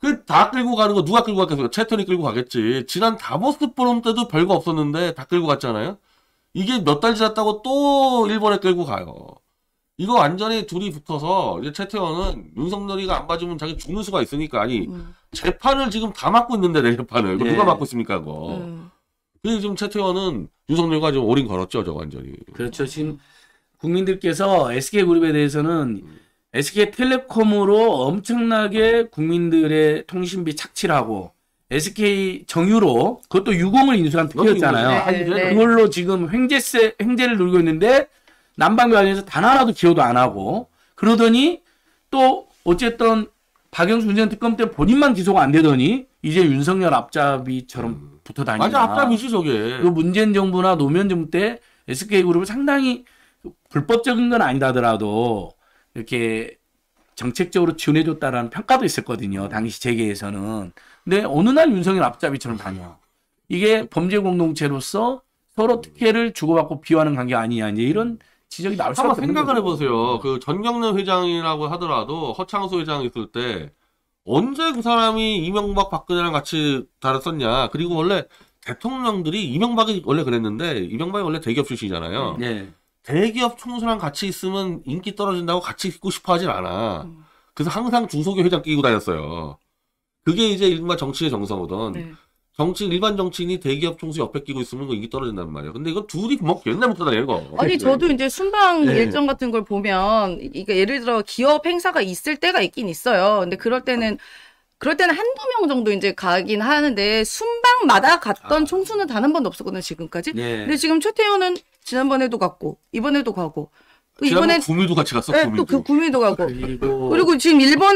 Speaker 3: 그 다 끌고 가는 거 누가 끌고 갔겠어요? 채턴이 끌고 가겠지. 지난 다보스 포럼 때도 별거 없었는데 다 끌고 갔잖아요. 이게 몇 달 지났다고 또 일본에 끌고 가요. 이거 완전히 둘이 붙어서 이제 최태원은 윤석열이가 안 봐주면 자기 죽는 수가 있으니까 아니
Speaker 2: 음.
Speaker 3: 재판을 지금 다 맡고 있는데 내 재판을 그거
Speaker 1: 네.
Speaker 3: 누가 맡고 있습니까 그거.
Speaker 2: 음.
Speaker 3: 그래서 지금 최태원은 윤석열과 좀 올인 걸었죠 저 완전히.
Speaker 1: 그렇죠. 지금 국민들께서 에스케이그룹에 대해서는 에스케이텔레콤으로 엄청나게 국민들의 통신비 착취를 하고 에스케이 정유로 그것도 유공을 인수한 특혜였잖아요.
Speaker 2: 네, 네.
Speaker 1: 그걸로 지금 횡재세 횡재를 누리고 있는데 난방비 관련해서 단 하나도 기여도 안 하고 그러더니 또 어쨌든 박영수 문재인 특검 때 본인만 기소가 안 되더니 이제 윤석열 앞잡이처럼
Speaker 3: 음.
Speaker 1: 붙어 다니나.
Speaker 3: 맞아 앞잡이지 저게.
Speaker 1: 그 문재인 정부나 노무현 정부 때 에스케이그룹을 상당히 불법적인 건 아니다 하더라도 이렇게 정책적으로 지원해줬다라는 평가도 있었거든요. 당시 재계에서는. 근데 어느 날 윤석열 앞잡이처럼 다녀. 이게 범죄 공동체로서 서로 특혜를 주고받고 비호하는 관계가 아니냐. 이제 이런 지적이 나올 수밖에
Speaker 3: 한번
Speaker 1: 없는
Speaker 3: 생각을
Speaker 1: 거죠.
Speaker 3: 해보세요. 그 전경련 회장이라고 하더라도 허창수 회장 있을 때 언제 그 사람이 이명박 박근혜랑 같이 다뤘었냐. 그리고 원래 대통령들이 이명박이 원래 그랬는데 이명박이 원래 대기업 출신이잖아요.
Speaker 1: 네.
Speaker 3: 대기업 총수랑 같이 있으면 인기 떨어진다고 같이 있고 싶어 하진 않아.
Speaker 2: 음.
Speaker 3: 그래서 항상 중소기업 회장 끼고 다녔어요. 그게 이제 일반 정치의 정서거든.
Speaker 2: 네.
Speaker 3: 정치 일반 정치인이 대기업 총수 옆에 끼고 있으면 그 인기 떨어진단 말이야. 근데 이건 둘이 뭐 옛날부터 다녀 이거.
Speaker 2: 아니 저도 이제 순방
Speaker 1: 네.
Speaker 2: 일정 같은 걸 보면 이게 예를 들어 기업 행사가 있을 때가 있긴 있어요. 근데 그럴 때는 그럴 때는 한두 명 정도 이제 가긴 하는데 순방마다 갔던
Speaker 3: 아.
Speaker 2: 총수는 단 한 번도 없었거든요, 지금까지.
Speaker 1: 네.
Speaker 2: 근데 지금 최태원은 지난번에도 갔고 이번에도 가고 또
Speaker 3: 지난번
Speaker 2: 이번에
Speaker 3: 구미도 같이 갔어.
Speaker 2: 네,
Speaker 3: 구미도.
Speaker 2: 또그 구미도 가고
Speaker 1: 그리고
Speaker 2: 그리고 지금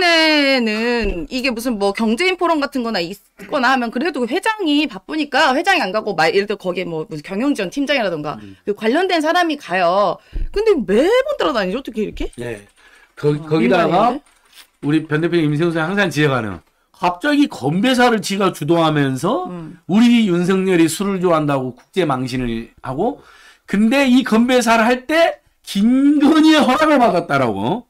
Speaker 2: 일본에는 이게 무슨 뭐 경제인 포럼 같은 거나 있거나 하면 그래도 회장이 바쁘니까 회장이 안 가고 말 예를 들어 거기에 뭐 무슨 경영지원 팀장이라던가
Speaker 1: 음.
Speaker 2: 그 관련된 사람이 가요. 근데 매번 따라다니죠 어떻게 이렇게?
Speaker 1: 네. 거,
Speaker 2: 어,
Speaker 1: 거기다가
Speaker 2: 민간인데?
Speaker 1: 우리 변 대표님 임세훈 선생 항상 지적하는 갑자기 건배사를 지가 주도하면서
Speaker 2: 음.
Speaker 1: 우리 윤석열이 술을 좋아한다고 국제 망신을 하고 근데 이 건배사를 할 때 김건희의 허락을 받았다라고.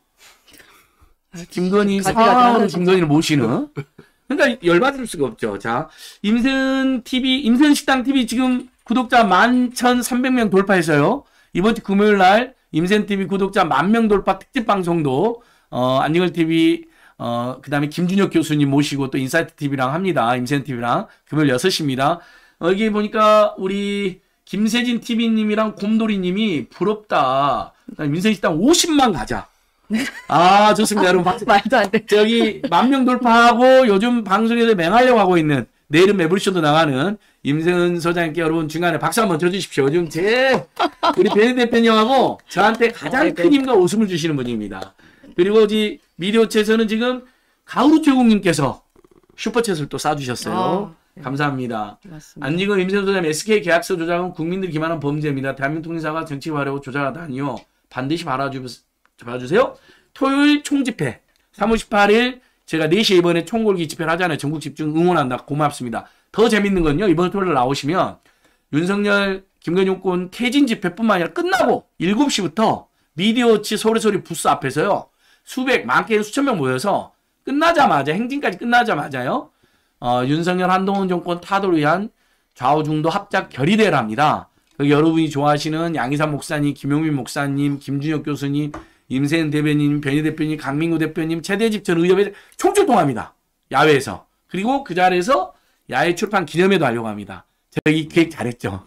Speaker 1: 김건희
Speaker 2: 가지, 가지,
Speaker 1: 사으로
Speaker 2: 가지.
Speaker 1: 김건희를 모시는. 그러니까 열받을 수가 없죠. 자, 임세은 티비, 임세은 식당 티비 지금 구독자 만 천삼백 명 돌파했어요. 이번 주 금요일 날 임세은 티비 구독자 만 명 돌파 특집 방송도 어, 안진걸 티비 어, 그 다음에 김준혁 교수님 모시고 또 인사이트 티비랑 합니다. 임세은 티비랑 금요일 여섯 시입니다. 어, 여기 보니까 우리 김세진 티비님이랑 곰돌이님이 부럽다. 민세희 식당 오십만 가자. 아, 좋습니다. 여러분. 박수.
Speaker 2: 말도 안 돼.
Speaker 1: 저기 만 명 돌파하고 요즘 방송에서 맹하려고 하고 있는 내일은 매불쇼도 나가는 임세은 소장님께 여러분 중간에 박수 한번 쳐주십시오. 요즘 제 우리 배우 대표님하고 저한테 가장 큰 힘과 웃음을 주시는 분입니다. 그리고 이 미디어체에서는 지금 가우루 최국님께서 슈퍼챗을 또 쏴주셨어요.
Speaker 2: 아, 네.
Speaker 1: 감사합니다.
Speaker 2: 맞습니다.
Speaker 1: 안진걸 임세훈 소장님 에스케이 계약서 조작은 국민들 기만한 범죄입니다. 대한민국 통일사가 정치 화려고 조작하다니요. 반드시 받아주, 받아주세요. 토요일 총집회 삼 월 십팔 일 제가 네 시에 이번에 총궐기 집회를 하잖아요. 전국 집중 응원한다. 고맙습니다. 더 재밌는 건요. 이번 토요일 나오시면 윤석열 김건희권 퇴진 집회뿐만 아니라 끝나고 일곱 시부터 미디어치 소리소리 부스 앞에서요. 수백, 많게는 수천 명 모여서 끝나자마자 행진까지 끝나자마자요. 어, 윤석열 한동훈 정권 타도를 위한 좌우중도 합작 결의대회를 합니다. 여기 여러분이 좋아하시는 양희삼 목사님, 김용민 목사님, 김준혁 교수님, 임세은 대변인, 변희 대표님, 강민구 대표님, 최대집 전 의협에 총출동합니다. 야외에서. 그리고 그 자리에서 야외 출판 기념회도 하려고 합니다. 제가 이 계획 잘했죠.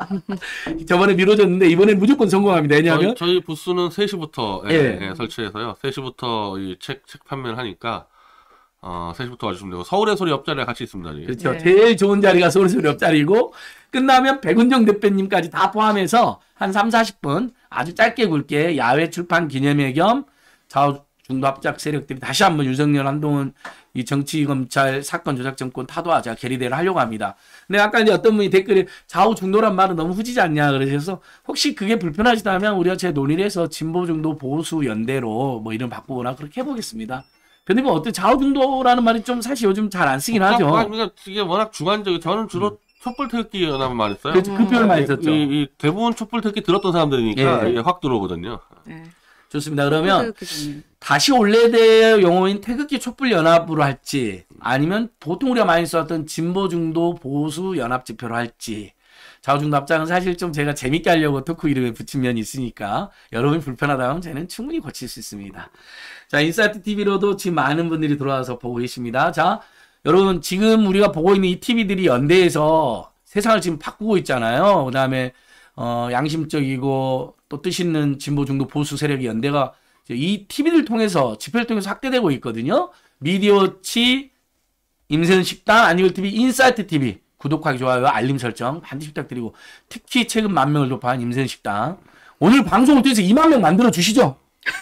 Speaker 1: 저번에 미뤄졌는데 이번엔 무조건 성공합니다. 왜냐하면
Speaker 3: 저희, 저희 부스는 세 시부터 예,
Speaker 1: 예.
Speaker 3: 예, 설치해서요. 세 시부터 이 책 책 판매를 하니까 어, 세 시부터 와주시면 되고 서울의 소리 옆자리에 같이 있습니다. 저희.
Speaker 1: 그렇죠.
Speaker 2: 네.
Speaker 1: 제일 좋은 자리가 소리소리 옆자리고 끝나면 백은정 대표님까지 다 포함해서 한 삼, 사십 분 아주 짧게 굵게 야외 출판 기념회 겸 좌우 중도 합작 세력들이 다시 한번 윤석열 한동훈 이 정치 검찰 사건 조작 정권 타도하자 결의대를 하려고 합니다. 근데 아까 이제 어떤 분이 댓글에 좌우 중도란 말은 너무 후지지 않냐 그러셔서 혹시 그게 불편하시다면 우리가 제 논의를 해서 진보 중도 보수 연대로 뭐 이름 바꾸거나 그렇게 해보겠습니다. 근데 뭐 어때 좌우 중도라는 말이 좀 사실 요즘 잘 안 쓰긴 하죠.
Speaker 3: 그러니까 이게 워낙 주관적이 저는 주로 촛불 태극기 연합을 많이 써요.
Speaker 1: 그렇죠. 그 표현을 많이 썼죠.
Speaker 3: 이, 이 대부분 촛불 태극기 들었던 사람들이니까
Speaker 1: 예.
Speaker 3: 이게 확 들어오거든요.
Speaker 2: 네.
Speaker 1: 좋습니다. 그러면
Speaker 2: 태극기 좋네요.
Speaker 1: 다시 원래대의 용어인 태극기 촛불 연합으로 할지 아니면 보통 우리가 많이 써왔던 진보 중도 보수 연합 지표로 할지 좌우중도 합장은 사실 좀 제가 재밌게 하려고 토크 이름에 붙인 면이 있으니까 여러분이 불편하다면 저는 충분히 고칠 수 있습니다. 자, 인사이트 티비로도 지금 많은 분들이 들어와서 보고 계십니다. 자, 여러분 지금 우리가 보고 있는 이 티비들이 연대에서 세상을 지금 바꾸고 있잖아요. 그 다음에 어, 양심적이고 또 뜻있는 진보 중도 보수 세력의 연대가 이 티비들 통해서 집회를 통해서 확대되고 있거든요. 미디어치 임세은 식당 아니글티비 인사이트 티비 구독하기 좋아요 알림 설정 반드시 부탁드리고 특히 최근 만 명을 돌파한 임세은 식당 오늘 방송을 통해서 이만 명 만들어 주시죠.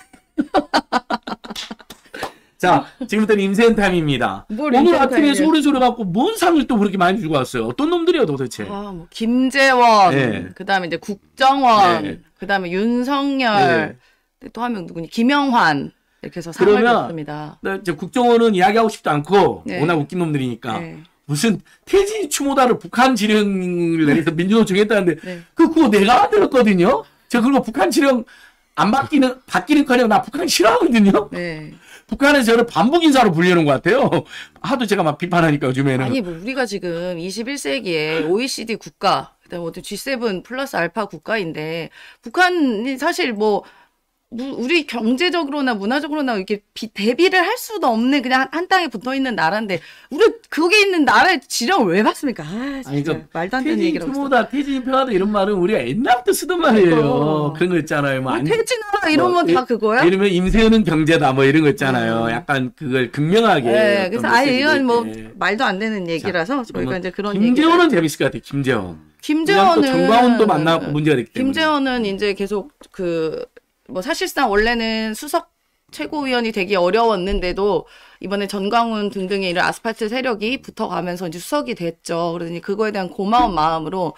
Speaker 1: 자, 지금부터는 임세은 타임입니다. 오늘
Speaker 2: 임세은
Speaker 1: 아침에
Speaker 2: 타임이에요?
Speaker 1: 소리 소리 갖고 뭔 상을 또 그렇게 많이 주고 왔어요. 어떤 놈들이요 도대체?
Speaker 2: 아, 뭐 김재원,
Speaker 1: 네.
Speaker 2: 그다음에 이제 국정원,
Speaker 1: 네.
Speaker 2: 그다음에 윤석열,
Speaker 1: 네.
Speaker 2: 또 한 명 누구니? 김영환 이렇게 해서 상을
Speaker 1: 그러면
Speaker 2: 줬습니다.
Speaker 1: 나 이제 국정원은 이야기하고 싶지 않고
Speaker 2: 네.
Speaker 1: 워낙 웃긴 놈들이니까
Speaker 2: 네.
Speaker 1: 무슨 태진 추모다를 북한 지령을 내려서 민주노 정했다는데
Speaker 2: 네.
Speaker 1: 그 그거 내가 만들었거든요. 저 그거 북한 지령 안 바뀌는 바뀌는커녕 나 북한 싫어하거든요.
Speaker 2: 네.
Speaker 1: 북한에서 저를 반복 인사로 불리는 것 같아요. 하도 제가 막 비판하니까 요즘에는.
Speaker 2: 아니 뭐 우리가 지금 이십일 세기에 오이시디 국가, 그다음에 어떤 지 세븐 플러스 알파 국가인데 북한이 사실 뭐 무- 우리 경제적으로나 문화적으로나 이렇게 비- 대비를 할 수도 없는 그냥 한, 한 땅에 붙어 있는 나라인데 우리 거기 있는 나라의 지령을 왜 받습니까? 아, 진짜
Speaker 1: 아니, 그러니까
Speaker 2: 말도 안 되는
Speaker 1: 태진
Speaker 2: 얘기라고 있어.
Speaker 1: 추모다, 태진 평화다 이런 말은 우리가 옛날부터 쓰던 말이에요.
Speaker 2: 그러니까.
Speaker 1: 그런 거 있잖아요. 뭐
Speaker 2: 뭐
Speaker 1: 안-
Speaker 2: 퇴진하라 이러면
Speaker 1: 뭐,
Speaker 2: 다
Speaker 1: 예-
Speaker 2: 그거야?
Speaker 1: 예를 들면 임세은은 경제다 뭐 이런 거 있잖아요.
Speaker 2: 음.
Speaker 1: 약간 그걸 극명하게.
Speaker 2: 네,
Speaker 1: 어떤
Speaker 2: 그래서 아예
Speaker 1: 메시지를
Speaker 2: 이건 뭐
Speaker 1: 이렇게.
Speaker 2: 말도 안 되는 얘기라서 저희가
Speaker 1: 그러면
Speaker 2: 이제 그런 얘기.
Speaker 1: 김재원은 재밌을 것 같아요. 김재원. 그냥 또
Speaker 2: 김재원은
Speaker 1: 정광훈도 만나고 문제가 됐기 때문에.
Speaker 2: 김재원은 이제 계속 그 뭐 사실상 원래는 수석 최고위원이 되기 어려웠는데도 이번에 전광훈 등등의 이런 아스팔트 세력이 붙어가면서 이제 수석이 됐죠. 그러니 그거에 대한 고마운 마음으로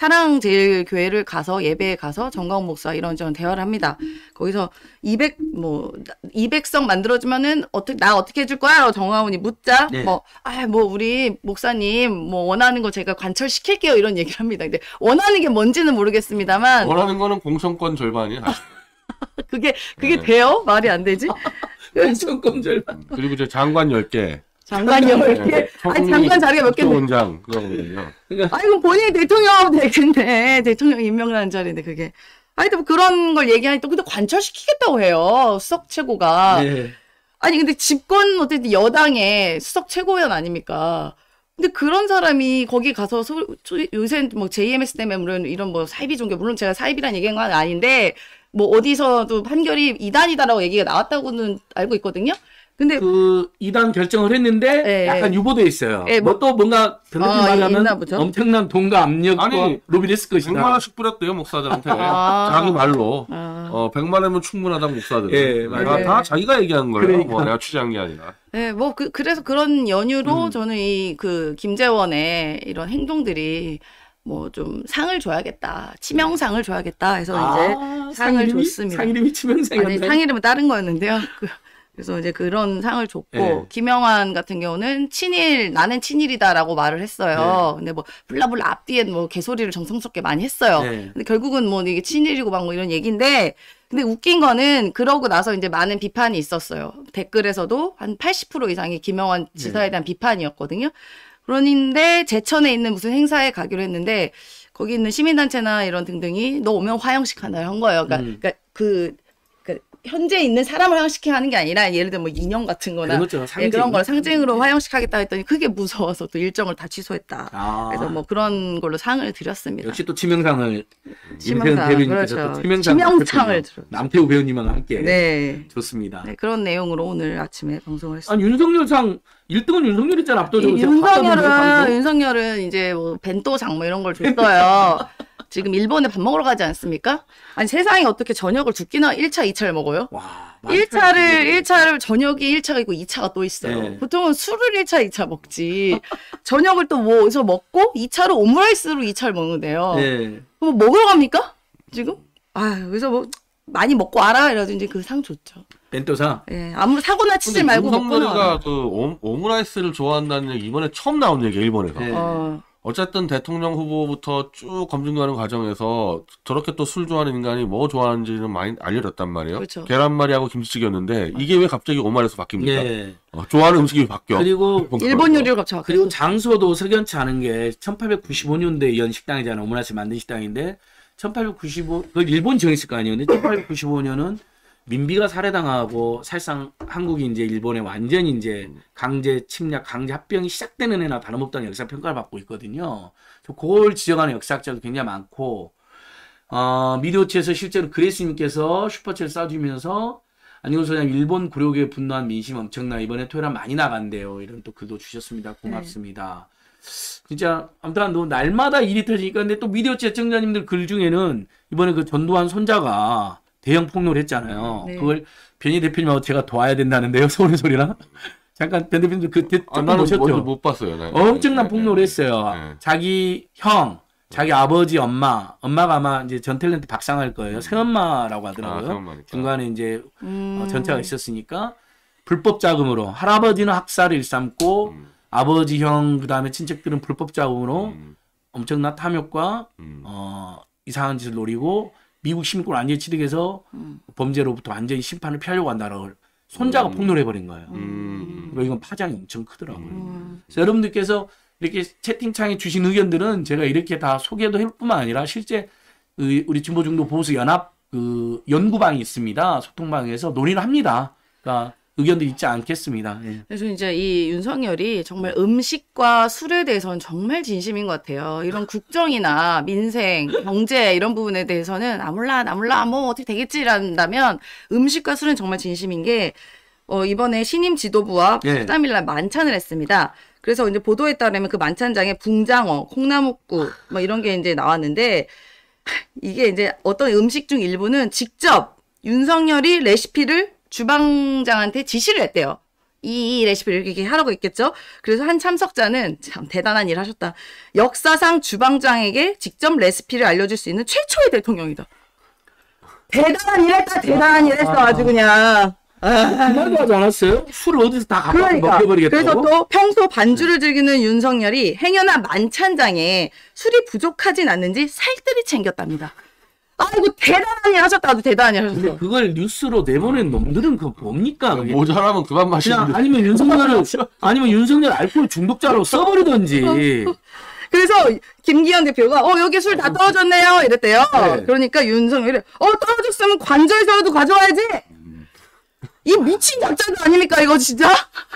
Speaker 2: 사랑제일교회를 가서 예배에 가서 전광훈 목사 이런저런 대화를 합니다. 거기서 이백 뭐 이백 석 만들어주면은 어떻게 나 어떻게 해줄 거야? 정광훈이 묻자.
Speaker 1: 네.
Speaker 2: 뭐 아 뭐 우리 목사님 뭐 원하는 거 제가 관철시킬게요 이런 얘기를 합니다. 근데 원하는 게 뭔지는 모르겠습니다만
Speaker 3: 원하는 거는 공천권 절반이야.
Speaker 2: 그게 그게
Speaker 3: 네.
Speaker 2: 돼요? 말이 안 되지?
Speaker 1: 정검절.
Speaker 3: 그리고 이제 장관 열 개.
Speaker 2: 장관이 열 개. 아니 장관 자리가 몇 개인데.
Speaker 3: 원장 그거거든요.
Speaker 2: 아니 그럼 본인이 대통령 하면 되겠네. 대통령 임명하는 자리인데 그게. 아니 또 그런 걸 얘기하니 또 근데 관철시키겠다고 해요. 수석 최고가.
Speaker 1: 네.
Speaker 2: 아니 근데 집권 어쨌든 여당의 수석 최고위원 아닙니까? 근데 그런 사람이 거기 가서 소, 소, 요새 뭐 제이엠에스 때문에 물론 이런 뭐 사이비 종교 물론 제가 사이비란 얘기한 건 아닌데 뭐 어디서도 판결이 이단이다라고 얘기가 나왔다고는 알고 있거든요. 근데
Speaker 1: 그 이단 결정을 했는데
Speaker 2: 네.
Speaker 1: 약간 유보돼 있어요.
Speaker 2: 네,
Speaker 1: 뭐 또 뭔가 변호사
Speaker 2: 아, 있나
Speaker 1: 말하면
Speaker 2: 보죠?
Speaker 1: 엄청난 돈과 압력과
Speaker 3: 아니,
Speaker 1: 로비를 했을 것이다.
Speaker 3: 백만 원씩 뿌렸대요 목사들한테.
Speaker 2: 아.
Speaker 3: 자기 말로.
Speaker 2: 아.
Speaker 3: 어 백만 원이면 충분하다고 목사들.
Speaker 1: 예,
Speaker 3: 다,
Speaker 2: 맞아요.
Speaker 3: 다 자기가 얘기한 거예요.
Speaker 1: 그러니까.
Speaker 3: 뭐 내가 취재한 게 아니라.
Speaker 2: 네, 뭐, 그, 그래서 그런 연유로
Speaker 1: 음.
Speaker 2: 저는 이, 그, 김재원의 이런 행동들이 뭐 좀 상을 줘야겠다. 치명상을 줘야겠다 해서 이제
Speaker 1: 아,
Speaker 2: 상을
Speaker 1: 상 이름이?
Speaker 2: 줬습니다.
Speaker 1: 상 이름이 치명상이었나요?
Speaker 2: 아니, 상 이름은 다른 거였는데요. 그, 그래서 이제 그런 상을 줬고,
Speaker 1: 네.
Speaker 2: 김영환 같은 경우는 친일, 나는 친일이다라고 말을 했어요. 근데 뭐, 블라블라 앞뒤엔 뭐, 개소리를 정성스럽게 많이 했어요.
Speaker 1: 네.
Speaker 2: 근데 결국은 뭐, 이게 친일이고 막 뭐 이런 얘기인데, 근데 웃긴 거는 그러고 나서 이제 많은 비판이 있었어요. 댓글에서도 한 팔십 퍼센트 이상이 김영환 지사에 대한 비판이었거든요. 그런데 제천에 있는 무슨 행사에 가기로 했는데 거기 있는 시민단체나 이런 등등이 너 오면 화형식 하나를 한 거예요. 그러니까,
Speaker 1: 음.
Speaker 2: 그러니까 그, 그 현재 있는 사람을 화형식 하는 게 아니라 예를 들면 뭐 인형 같은 거나
Speaker 1: 그렇죠.
Speaker 2: 예,
Speaker 1: 상징.
Speaker 2: 그런 걸 상징으로 화형식 하겠다 했더니 그게 무서워서 또 일정을 다 취소했다.
Speaker 1: 아.
Speaker 2: 그래서 뭐 그런 걸로 상을 드렸습니다.
Speaker 1: 역시 또 치명상을
Speaker 2: 치명상,
Speaker 1: 임세은 대변인께서
Speaker 2: 그렇죠.
Speaker 1: 또 치명상
Speaker 2: 치명상을 들었죠.
Speaker 1: 남태우 배우님과 함께
Speaker 2: 네.
Speaker 1: 좋습니다.
Speaker 2: 네, 그런 내용으로 오늘 아침에 방송을 했습니다.
Speaker 1: 아니 윤석열상 일 등은 윤석열이잖아 압도적으로.
Speaker 2: 이-
Speaker 1: 제가 봤다던데요,
Speaker 2: 윤석열은
Speaker 1: 방송?
Speaker 2: 윤석열은 이제 뭐 벤또장 뭐 이런 걸 줬어요. 지금 일본에 밥 먹으러 가지 않습니까? 아니 세상에 어떻게 저녁을 두 끼나 일 차, 이 차를 먹어요?
Speaker 1: 와,
Speaker 2: 일 차를 일 차를 저녁이 일 차가 있고 이 차가 또 있어요.
Speaker 1: 네.
Speaker 2: 보통은 술을 일 차, 이 차 먹지. 저녁을 또 뭐 어디서 먹고 이 차로 오므라이스로 이 차를 먹는데요.
Speaker 1: 네.
Speaker 2: 뭐 먹으러 갑니까? 지금? 아, 그래서 뭐 많이 먹고 알아 이래서 이제 그 상 줬죠.
Speaker 1: 벤토사.
Speaker 2: 예, 아무 사고나 치지
Speaker 3: 근데
Speaker 2: 말고 먹고 나와.
Speaker 3: 윤석열이가 그 오, 오므라이스를 좋아한다는 얘기 이번에 처음 나온 얘기야 일본에서.
Speaker 1: 네.
Speaker 2: 어.
Speaker 3: 어쨌든 대통령 후보부터 쭉 검증하는 과정에서 저렇게 또 술 좋아하는 인간이 뭐 좋아하는지는 많이 알려졌단 말이에요.
Speaker 2: 그렇죠.
Speaker 3: 계란말이하고 김치찌개였는데 이게 왜 갑자기 오마에서 바뀝니까?
Speaker 1: 예.
Speaker 3: 어, 좋아하는 음식이 바뀌어.
Speaker 1: 그리고
Speaker 2: 일본 요리를 갑자기
Speaker 1: 그리고 장소도 석연치 않은 게 천팔백구십오 년도에 연 식당이잖아요. 오므라이스 만든 식당인데 천팔백구십오 그 일본 정했을 거 아니에요. 근데 천팔백구십오 년은 민비가 살해당하고 사실상 한국이 이제 일본에 완전히 이제 강제 침략, 강제 합병이 시작되는 해나 다름없다는 역사 평가를 받고 있거든요. 그걸 지적하는 역사학자도 굉장히 많고, 어, 미디어치에서 실제로 그레이스님께서 슈퍼챗을 쏴주면서 안녕훈 소장 일본 굴욕에 분노한 민심 엄청나 이번에 토요일에 많이 나간대요. 이런 또 글도 주셨습니다. 고맙습니다. 네. 진짜 아무튼 너 날마다 일이 터지니까 근데 또 미디어치 애청자님들 글 중에는 이번에 그 전두환 손자가 대형 폭로를 했잖아요.
Speaker 2: 네.
Speaker 1: 그걸 변희 대표님하고 제가 도와야 된다는데요. 소리 소리랑. 잠깐 변 대표님도 그 대,
Speaker 3: 아, 나는
Speaker 1: 보셨죠?
Speaker 3: 먼저 못 봤어요. 네.
Speaker 1: 엄청난
Speaker 3: 네,
Speaker 1: 폭로를
Speaker 3: 네,
Speaker 1: 했어요.
Speaker 3: 네.
Speaker 1: 자기 형, 자기 아버지, 엄마, 엄마가 아마 이제 전 탤런트 박상할 거예요. 새엄마라고 하더라고요.
Speaker 3: 아, 새엄마니까.
Speaker 1: 중간에 이제
Speaker 2: 음.
Speaker 1: 어, 전차가 있었으니까 불법 자금으로 할아버지는 학살을 일삼고
Speaker 3: 음.
Speaker 1: 아버지 형 그다음에 친척들은 불법 자금으로
Speaker 3: 음.
Speaker 1: 엄청난 탐욕과
Speaker 3: 음.
Speaker 1: 어, 이상한 짓을 노리고 미국 시민권 완전히 취득해서
Speaker 2: 음.
Speaker 1: 범죄로부터 완전히 심판을 피하려고 한다라고 손자가
Speaker 3: 음.
Speaker 1: 폭로를 해버린 거예요.
Speaker 3: 음.
Speaker 1: 그리고 이건 파장이 엄청 크더라고요.
Speaker 2: 음.
Speaker 1: 그래서 여러분들께서 이렇게 채팅창에 주신 의견들은 제가 이렇게 다 소개도 할 뿐만 아니라 실제 그 우리 진보중도 보수 연합 그 연구방이 있습니다. 소통방에서 논의를 합니다. 그러니까 의견도 있지 않겠습니다. 예.
Speaker 2: 그래서 이제 이 윤석열이 정말 음식과 술에 대해서는 정말 진심인 것 같아요. 이런 국정이나 민생, 경제 이런 부분에 대해서는 아 몰라, 나 몰라, 뭐 어떻게 되겠지란다면 음식과 술은 정말 진심인 게 어, 이번에 신임 지도부와
Speaker 1: 예.
Speaker 2: 십삼 일 날 만찬을 했습니다. 그래서 이제 보도에 따르면 그 만찬장에 붕장어, 콩나물국 뭐 이런 게 이제 나왔는데 이게 이제 어떤 음식 중 일부는 직접 윤석열이 레시피를 주방장한테 지시를 했대요. 이, 이 레시피를 이렇게 하라고 했겠죠. 그래서 한 참석자는 참 대단한 일 하셨다. 역사상 주방장에게 직접 레시피를 알려줄 수 있는 최초의 대통령이다. 대단한 일 했다. 대단한 일 했어. 아주 그냥.
Speaker 1: 그 말도 하지 않았어요? 술을 어디서 다 갖고
Speaker 2: 그러니까.
Speaker 1: 먹혀버리겠다고?
Speaker 2: 그래서 또 평소 반주를 즐기는 윤석열이 행여나 만찬장에 술이 부족하진 않는지 살뜰히 챙겼답니다. 아이고 대단한 일 하셨다. 아주 대단한 일
Speaker 1: 근데
Speaker 2: 하셨어.
Speaker 1: 그걸 뉴스로 내보낸 놈들은 그거 뭡니까? 그게?
Speaker 3: 모자라면 그만
Speaker 1: 그냥
Speaker 3: 마시는데.
Speaker 1: 아니면 윤석열을 아니면 윤석열 알코올 중독자로 써버리던지.
Speaker 2: 그래서 김기현 대표가 어 여기 술 다 떨어졌네요 이랬대요.
Speaker 1: 네.
Speaker 2: 그러니까 윤석열이 어 떨어졌으면 관저에서라도 가져와야지. 이 미친 작자도 아닙니까 이거 진짜?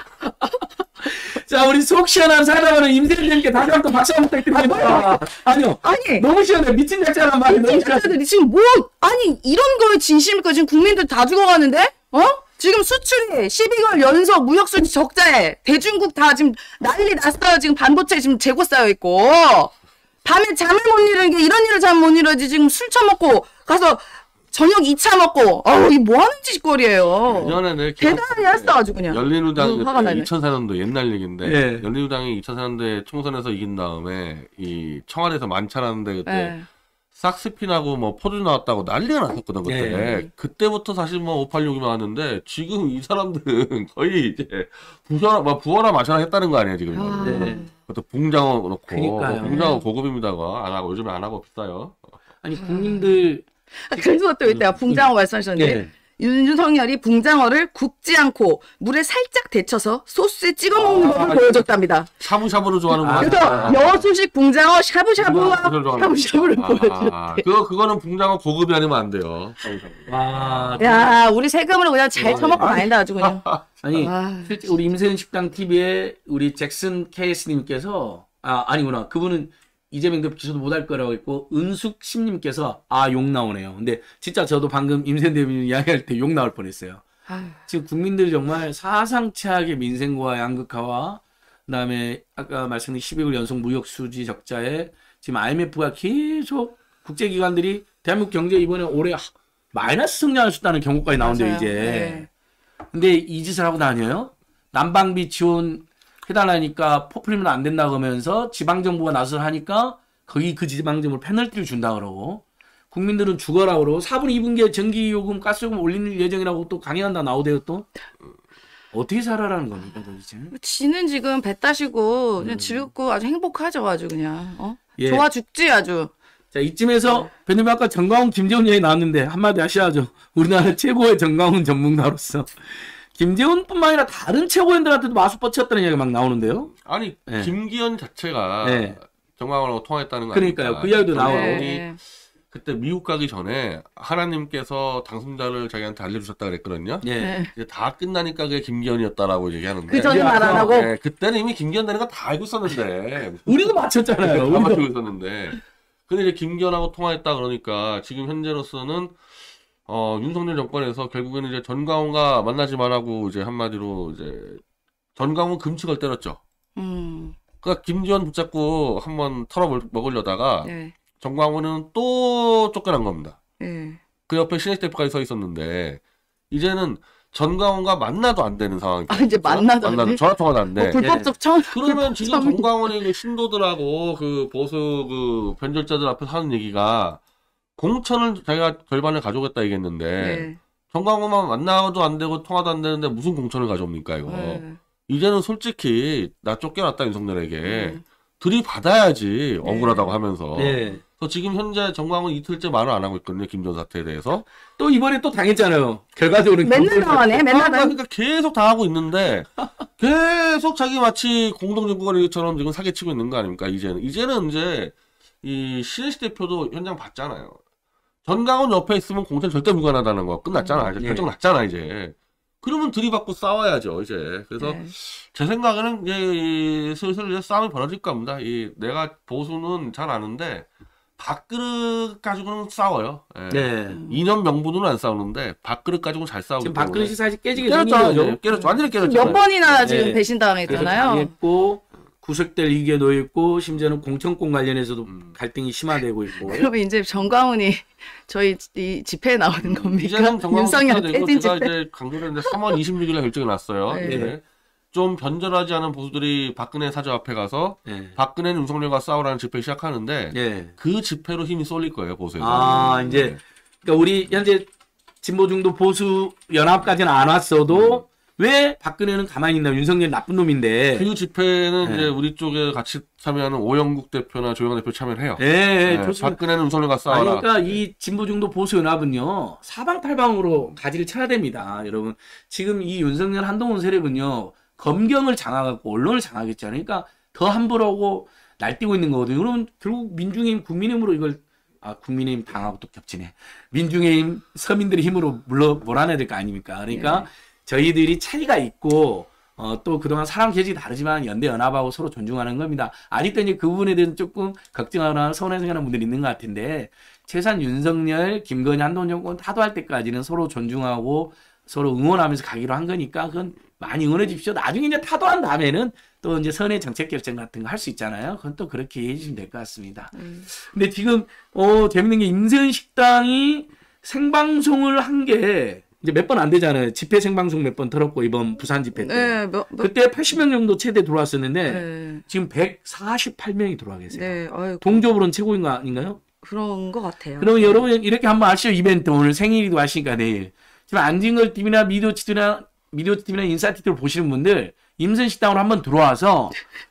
Speaker 1: 자 우리 속 시원한 살다가는 임세일님께 다시 한번 박수 한번 부탁드립니다. 아니요.
Speaker 2: 아니
Speaker 1: 너무 시원해. 미친 작자란 말이 너무
Speaker 2: 미친
Speaker 1: 시원해.
Speaker 2: 작자들이 지금 뭐 아니 이런 거에 진심일까? 지금 국민들 다 죽어가는데? 어? 지금 수출이 십이 개월 연속 무역수지 적자에 대중국 다 지금 난리 났어요. 지금 반도체 지금 재고 쌓여 있고 밤에 잠을 못 이루는 게 이런 일을 잠 못 이루지 지금 술 처먹고 가서 저녁 이 차 먹고 어우 이 뭐 하는 짓거리예요.
Speaker 3: 예전에 내
Speaker 2: 대단히 했어 아주 그냥.
Speaker 3: 열린우당
Speaker 2: 어, 화가 나네.
Speaker 3: 이천사 년도 옛날 얘기인데
Speaker 1: 예.
Speaker 3: 열린우당이 이천사 년도에 총선에서 이긴 다음에 이 청와대에서 만찬하는데 그때
Speaker 2: 네.
Speaker 3: 싹스핀하고 뭐 포도 나왔다고 난리가 났었거든 그때.
Speaker 1: 예.
Speaker 3: 그때부터 사실 뭐 오팔육이 나왔는데 지금 이 사람들은 거의 이제 부서라 뭐 부어라 마셔라 했다는 거 아니에요 지금.
Speaker 2: 아.
Speaker 1: 네.
Speaker 3: 그것도 붕장어 넣고
Speaker 1: 그러니까요.
Speaker 3: 붕장어 고급입니다 그거 안 하고 요즘에 안 하고 비싸요.
Speaker 1: 아니 국민들
Speaker 2: 아, 그래서 또 이때 붕장어 말씀하셨는데
Speaker 1: 예.
Speaker 2: 윤, 윤석열이 붕장어를 굽지 않고 물에 살짝 데쳐서 소스에 찍어 먹는
Speaker 3: 아,
Speaker 2: 법을 보여줬답니다.
Speaker 3: 샤브샤브로 좋아하는
Speaker 1: 아,
Speaker 3: 거.
Speaker 2: 그래서 여수식 붕장어 샤브샤브와
Speaker 3: 그걸 좋아하는
Speaker 2: 샤브샤브를
Speaker 3: 아,
Speaker 2: 보여줬대.
Speaker 3: 아, 그거 그거는 붕장어 고급이 아니면 안 돼요.
Speaker 1: 와.
Speaker 2: 야, 우리 세금으로 그냥 잘 처먹고 다닌다 아주 그냥.
Speaker 1: 아니
Speaker 2: 아.
Speaker 1: 실제 우리 임세은 식당 티비에 우리 잭슨 케이스님께서 아 아니구나 그분은 이재명 대표 기소도 못할 거라고 했고 은숙심님께서 아 욕 나오네요. 근데 진짜 저도 방금 임세은 대표님 이야기할 때 욕 나올 뻔했어요.
Speaker 2: 아유.
Speaker 1: 지금 국민들이 정말 사상 최악의 민생과 양극화와 그다음에 아까 말씀드린 십이 개월 연속 무역 수지 적자에 지금 아이엠에프가 계속 국제기관들이 대한민국 경제 이번에 올해 하- 마이너스 성장할 수 있다는 경고까지 나온대요
Speaker 2: 맞아요.
Speaker 1: 이제.
Speaker 2: 네.
Speaker 1: 근데 이 짓을 하고 다녀요? 난방비 지원 해달라니까 포퓰리면 안 된다 그러면서 지방정부가 나서 하니까 거기 그 지방정부 페널티를 준다 그러고 국민들은 죽어라 그러고 사분의 이 분기에 전기요금 가스요금 올리는 예정이라고 또 강행한다 나오대요 또. 어떻게 살아라는 겁니까 도대체?
Speaker 2: 지는 지금 배 따시고 그냥
Speaker 1: 음.
Speaker 2: 즐겁고 아주 행복하죠 아주 그냥 어?
Speaker 1: 예.
Speaker 2: 좋아 죽지 아주.
Speaker 1: 자 이쯤에서 배우님 아까 정광훈 김재훈 얘기 나왔는데 한마디 하셔야죠. 우리나라 최고의 정광훈 전문가로서 김재훈뿐만 아니라 다른 최고위원들한테도 마수 뻗쳤다는 얘기가 막 나오는데요.
Speaker 3: 아니
Speaker 1: 네.
Speaker 3: 김기현 자체가
Speaker 1: 네.
Speaker 3: 정광훈하고 통화했다는 거
Speaker 1: 그러니까요.
Speaker 3: 아닙니까?
Speaker 1: 그 이야기도
Speaker 3: 그때
Speaker 1: 나오고.
Speaker 2: 네.
Speaker 3: 그때 미국 가기 전에 하나님께서 당선자를 자기한테 알려주셨다 그랬거든요.
Speaker 1: 예.
Speaker 2: 네.
Speaker 3: 이제 다 끝나니까 그게 김기현이었다라고 얘기하는데.
Speaker 2: 그 전에 말 안 하고.
Speaker 3: 네, 그때는 이미 김기현 되는 거 다 알고 있었는데.
Speaker 1: 우리도 맞췄잖아요.
Speaker 3: 다
Speaker 1: 우리도.
Speaker 3: 맞추고 있었는데. 근데 이제 김기현하고 통화했다 그러니까 지금 현재로서는 어, 윤석열 정권에서 결국에는 이제 전광훈과 만나지 말라고 이제 한마디로 이제 전광훈 금칙을 때렸죠.
Speaker 2: 음.
Speaker 3: 그러니까 김기현 붙잡고 한번 털어 먹으려다가
Speaker 2: 네.
Speaker 3: 정광훈은 또 쫓겨난 겁니다.
Speaker 2: 네.
Speaker 3: 그 옆에 신혜식 대표까지 서 있었는데 이제는 전광훈과 만나도 안 되는 상황이
Speaker 2: 아, 이제 만나도 안 돼?
Speaker 3: 전화 통화도 안 돼.
Speaker 2: 뭐 불법적 청.
Speaker 3: 그러면 지금
Speaker 2: 청-
Speaker 3: 정광훈의 그 신도들하고 그 보수 그 변절자들 앞에서 하는 얘기가 공천을 자기가 절반을 가져오겠다 얘기했는데
Speaker 2: 네.
Speaker 3: 정광훈만 만나도 안 되고 통화도 안 되는데 무슨 공천을 가져옵니까 이거.
Speaker 2: 네.
Speaker 3: 이제는 솔직히 나 쫓겨났다 윤석열에게
Speaker 2: 음.
Speaker 3: 들이받아야지
Speaker 2: 네.
Speaker 3: 억울하다고 하면서.
Speaker 1: 예.
Speaker 3: 그래서 지금 현재 정광훈 이틀째 말을 안 하고 있거든요. 김전 사태에 대해서.
Speaker 1: 또 이번에 또 당했잖아요. 결과적으로
Speaker 2: 맨날 당하네. 맨날
Speaker 3: 아,
Speaker 2: 당.
Speaker 3: 그러니까 계속 당하고 있는데 계속 자기 마치 공동정부관리처럼 지금 사기치고 있는 거 아닙니까? 이제는 이제는 이제 이 신혜식 대표도 현장 봤잖아요. 전광훈 옆에 있으면 공천 절대 무관하다는 거 끝났잖아. 이제
Speaker 1: 예.
Speaker 3: 결정 났잖아 이제. 그러면 들이받고 싸워야죠 이제. 그래서
Speaker 2: 네.
Speaker 3: 제 생각에는 이제 이 슬슬 이제 싸움이 벌어질 겁니다. 이 내가 보수는 잘 아는데 밥그릇 가지고는 싸워요. 예.
Speaker 1: 네.
Speaker 3: 이념 명분으로는 안 싸우는데 밥그릇 가지고는 잘 싸우기
Speaker 1: 지금
Speaker 3: 때문에.
Speaker 1: 밥그릇이 사실 깨지게 생긴
Speaker 3: 깨졌잖아요.
Speaker 1: 거죠.
Speaker 3: 이제. 깨졌 완전히
Speaker 2: 몇
Speaker 3: 깨졌잖아요.
Speaker 2: 번이나 지금
Speaker 1: 네.
Speaker 2: 배신당했잖아요.
Speaker 1: 당했고 구색될 위기에 놓여 있고 심지어는 공천권 관련해서도
Speaker 3: 음.
Speaker 1: 갈등이 심화되고 있고.
Speaker 2: 그러면 이제 정광훈이 저희 이 집회에 나오는 겁니까?
Speaker 3: 이제는 정광훈
Speaker 2: 윤석열
Speaker 3: 되고
Speaker 2: 퇴진
Speaker 3: 제가
Speaker 2: 집회.
Speaker 3: 이제 강조했는데 삼월 이십육일에 결정이 났어요.
Speaker 2: 네.
Speaker 3: 이제 좀 변절하지 않은 보수들이 박근혜 사저 앞에 가서
Speaker 1: 예.
Speaker 3: 박근혜는 윤석열과 싸우라는 집회 시작하는데
Speaker 1: 예.
Speaker 3: 그 집회로 힘이 쏠릴 거예요 보수에서.
Speaker 1: 아 이제 그러니까 우리 현재 진보 중도 보수 연합까지는 안 왔어도 왜 박근혜는 가만히 있나? 윤석열 나쁜 놈인데.
Speaker 3: 그 집회는
Speaker 1: 네.
Speaker 3: 이제 우리 쪽에 같이 참여하는 오영국 대표나 조영환 대표 참여를 해요.
Speaker 1: 예, 예,
Speaker 3: 네,
Speaker 1: 좋습니다.
Speaker 3: 박근혜는 윤석열과
Speaker 1: 아니,
Speaker 3: 싸워라.
Speaker 1: 그러니까 이 진보 중도 보수 연합은요 사방팔방으로 가지를 쳐야 됩니다, 여러분. 지금 이 윤석열 한동훈 세력은요 검경을 장악하고 언론을 장악했잖아요. 그러니까 더 함부로하고 날뛰고 있는 거거든요. 그러면 결국 민중의힘, 국민의힘으로 이걸 아 국민의힘 당하고 또 겹치네. 민중의힘 서민들의 힘으로 물러 몰아내야 될 거 아닙니까? 그러니까
Speaker 2: 네.
Speaker 1: 저희들이 차이가 있고. 어, 또 그동안 사람 계획이 다르지만 연대 연합하고 서로 존중하는 겁니다. 아직도 이제 그 부분에 대해서 조금 걱정하거나 서운해 생각하는 분들이 있는 것 같은데 최소한 윤석열, 김건희, 한동훈 정권 타도할 때까지는 서로 존중하고 서로 응원하면서 가기로 한 거니까 그건 많이 응원해 주십시오. 나중에 이제 타도한 다음에는 또 이제 선의 정책 결정 같은 거 할 수 있잖아요. 그건 또 그렇게 해 주시면 될 것 같습니다.
Speaker 2: 음.
Speaker 1: 근데 지금 어 재밌는 게 임세은 식당이 생방송을 한 게 이제 몇 번 안 되잖아요. 집회 생방송 몇 번 들었고 이번 부산 집회 때.
Speaker 2: 네, 몇, 몇,
Speaker 1: 그때 팔십 명 정도 최대 들어왔었는데
Speaker 2: 네,
Speaker 1: 지금 백사십팔 명이 들어와 계세요.
Speaker 2: 네, 아유,
Speaker 1: 동접으로는 최고인 거 아닌가요?
Speaker 2: 그런 것 같아요.
Speaker 1: 그러면 여러분 이렇게 한번 하시죠. 이벤트 오늘 생일이기도 하시니까 내일. 지금 안진걸 티비나 미디어티비나 미디어티비나 인사이트를 보시는 분들 임선 식당으로 한번 들어와서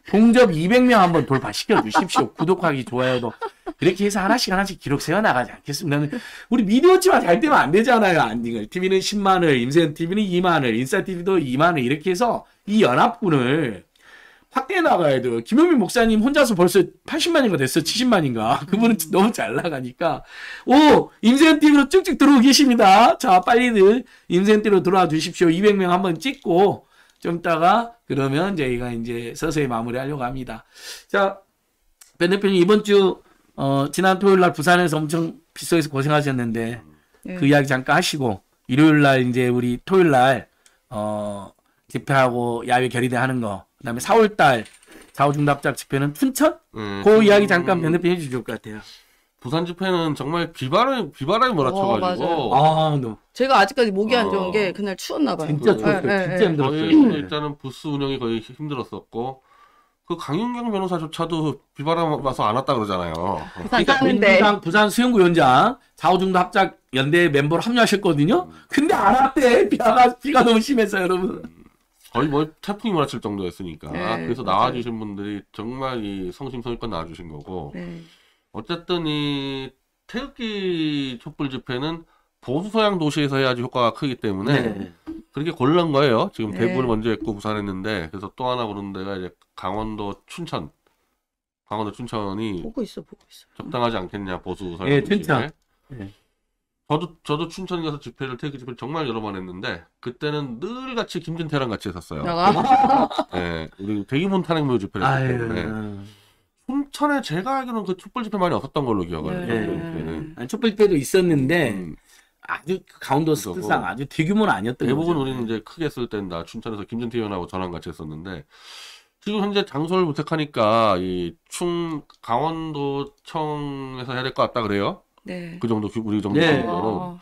Speaker 1: 동접 이백 명 한번 돌파시켜 주십시오. 구독하기 좋아요도 이렇게 해서 하나씩 하나씩 기록 세워 나가지 않겠습니다. 우리 미디어티만 잘 되면 안 되잖아요. 안진걸 티비는 십만 을, 임선 티비는 이만 을, 인사이트도 이만 을 이렇게 해서 이 연합군을 확대해 나가야 돼요. 김용민 목사님 혼자서 벌써 팔십만인가 됐어. 칠십만인가. 그분은 너무 잘 나가니까. 오! 임센티브로 쭉쭉 들어오고 계십니다. 자, 빨리들 임센티브로 들어와 주십시오. 이백 명 한번 찍고 좀 이따가 그러면 저희가 이제 서서히 마무리하려고 합니다. 자, 변 대표님 이번 주 어, 지난 토요일 날 부산에서 엄청 빗속에서 고생하셨는데
Speaker 2: 네.
Speaker 1: 그 이야기 잠깐 하시고 일요일 날 이제 우리 토요일 날 어, 집회하고 야외 결의대 하는 거 그다음에 사월 달 좌우중답작 집회는 춘천?
Speaker 3: 음,
Speaker 1: 그 이야기 잠깐 변 대표 해주실 것 같아요.
Speaker 3: 부산 집회는 정말 비바람이 비바람이 몰아쳐가지고
Speaker 2: 어,
Speaker 1: 아, 너
Speaker 2: 제가 아직까지 목이 안
Speaker 3: 어.
Speaker 2: 좋은 게 그날 추웠나 봐요.
Speaker 1: 진짜
Speaker 3: 그-
Speaker 1: 좋았어요.
Speaker 2: 네,
Speaker 1: 진짜
Speaker 2: 네.
Speaker 1: 힘들었어요.
Speaker 3: 거의
Speaker 1: 네.
Speaker 3: 일단은 부스 운영이 거의 힘들었었고 그 강윤경 변호사조차도 비바람 와서 안 왔다 그러잖아요.
Speaker 2: 부산
Speaker 1: 그러니까
Speaker 2: 사는데
Speaker 1: 민주당 부산 수영구 위원장 좌우중도 합작 연대 멤버로 합류하셨거든요. 근데 안 왔대. 비가 비가 너무 심해서 여러분.
Speaker 3: 거의 뭐 태풍이 몰아칠 정도였으니까.
Speaker 2: 네,
Speaker 3: 그래서
Speaker 2: 맞아요.
Speaker 3: 나와주신 분들이 정말 이 성심성의껏 나와주신 거고.
Speaker 2: 네.
Speaker 3: 어쨌든 이 태극기 촛불 집회는 보수 서양 도시에서 해야지 효과가 크기 때문에
Speaker 1: 네.
Speaker 3: 그렇게 고른 거예요. 지금
Speaker 2: 네.
Speaker 3: 대구를 먼저 했고 부산 했는데 그래서 또 하나 고른 데가 이제 강원도 춘천. 강원도 춘천이
Speaker 2: 보고 있어, 보고 있어.
Speaker 3: 적당하지 않겠냐 보수 서양
Speaker 1: 예,
Speaker 3: 도시에.
Speaker 1: 춘천. 예.
Speaker 3: 저도 저도 춘천 가서 집회를 태극기 집회를 정말 여러 번 했는데 그때는 늘 같이 김진태랑 같이 했었어요.
Speaker 2: 아,
Speaker 3: 예, 우리 대규모 탄핵무효 집회를 했기
Speaker 1: 아유.
Speaker 3: 때문에
Speaker 1: 음.
Speaker 3: 춘천에 제가 알기로는 그 촛불 집회 많이 없었던 걸로 기억을
Speaker 2: 네.
Speaker 3: 해요.
Speaker 1: 예.
Speaker 3: 그때는.
Speaker 1: 아니, 촛불 때도 있었는데
Speaker 3: 음,
Speaker 1: 아주 강원도
Speaker 3: 그래서
Speaker 1: 스트상 아주 대규모는 아니었던
Speaker 3: 대부분
Speaker 1: 거죠.
Speaker 3: 우리는 이제 크게 했을 때는 다 춘천에서 김진태 의원하고 저랑 같이 했었는데 지금 현재 장소를 부탁하니까 이 충 강원도청에서 해야 될 것 같다 그래요.
Speaker 2: 네.
Speaker 3: 그 정도 규- 우리 정도
Speaker 1: 네.
Speaker 3: 정도는
Speaker 2: 어,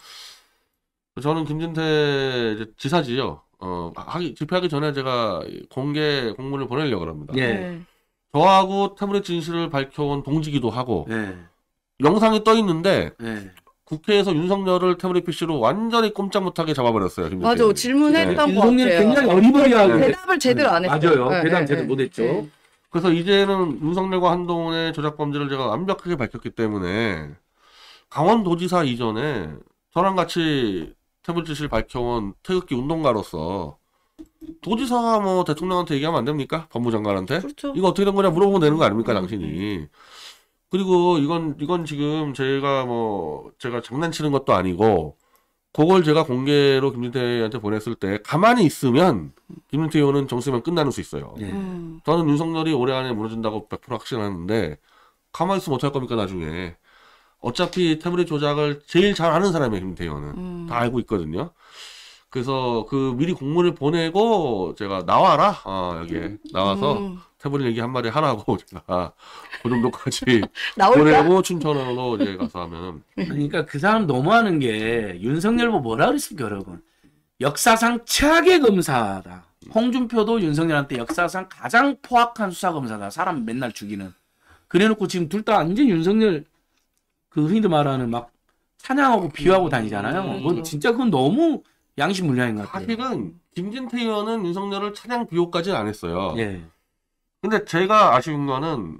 Speaker 3: 저는 김진태 이제 지사지요. 어 하기 집회하기 전에 제가 공개 공문을 보내려고 합니다.
Speaker 1: 예.
Speaker 2: 네.
Speaker 3: 저하고 태블릿 진실을 밝혀온 동지기도 하고
Speaker 1: 예.
Speaker 3: 영상이 떠 있는데
Speaker 1: 예.
Speaker 3: 국회에서 윤석열을 태블릿 피씨로 완전히 꼼짝 못하게 잡아버렸어요. 김진태
Speaker 2: 맞아,
Speaker 3: 의원이.
Speaker 2: 질문했던 것
Speaker 1: 윤석열
Speaker 2: 같아요.
Speaker 1: 굉장히 어리버리하게
Speaker 2: 대답을 제대로 안 했어요.
Speaker 1: 맞아요.
Speaker 2: 네,
Speaker 1: 대답
Speaker 2: 네,
Speaker 1: 제대로
Speaker 2: 네.
Speaker 1: 못했죠.
Speaker 2: 네.
Speaker 3: 그래서 이제는 윤석열과 한동훈의 조작 범죄를 제가 완벽하게 밝혔기 때문에 강원도지사 이전에 저랑 같이 태블릿 진실을 밝혀온 태극기 운동가로서 도지사가 뭐 대통령한테 얘기하면 안 됩니까? 법무장관한테?
Speaker 2: 그렇죠.
Speaker 3: 이거 어떻게 된 거냐 물어보면 되는 거 아닙니까, 당신이. 그리고 이건, 이건 지금 제가 뭐, 제가 장난치는 것도 아니고, 그걸 제가 공개로 김진태한테 보냈을 때, 가만히 있으면, 김진태 의원은 정수면 끝나는 수 있어요.
Speaker 1: 예.
Speaker 2: 음.
Speaker 3: 저는 윤석열이 올해 안에 무너진다고 백 퍼센트 확신하는데, 가만히 있으면 어떡할 겁니까, 나중에. 어차피 태블릿 조작을 제일 잘 아는 사람이에요, 김진태 의원은.
Speaker 2: 음.
Speaker 3: 다 알고 있거든요. 그래서 그 미리 공문을 보내고 제가 나와라 어, 여기에 나와서
Speaker 2: 음.
Speaker 3: 태블릿 얘기 한 마디 하라고 제가 그 정도까지
Speaker 2: 나올까?
Speaker 3: 보내고 춘천으로 이제 가서 하면은
Speaker 1: 그러니까 그 사람 너무하는 게 윤석열 뭐 뭐라 그랬습니까, 여러분? 역사상 최악의 검사다. 홍준표도 윤석열한테 역사상 가장 포악한 수사 검사다. 사람 맨날 죽이는. 그래놓고 지금 둘 다 완전 윤석열 그 흔히들 말하는 막 찬양하고 비유하고 다니잖아요.
Speaker 2: 음,
Speaker 1: 뭐 진짜 그건 너무 양심 물량인 것 같아요.
Speaker 3: 사실은 김진태 의원은 윤석열을 찬양 비호까지는 안 했어요.
Speaker 1: 예.
Speaker 3: 근데 제가 아쉬운 거는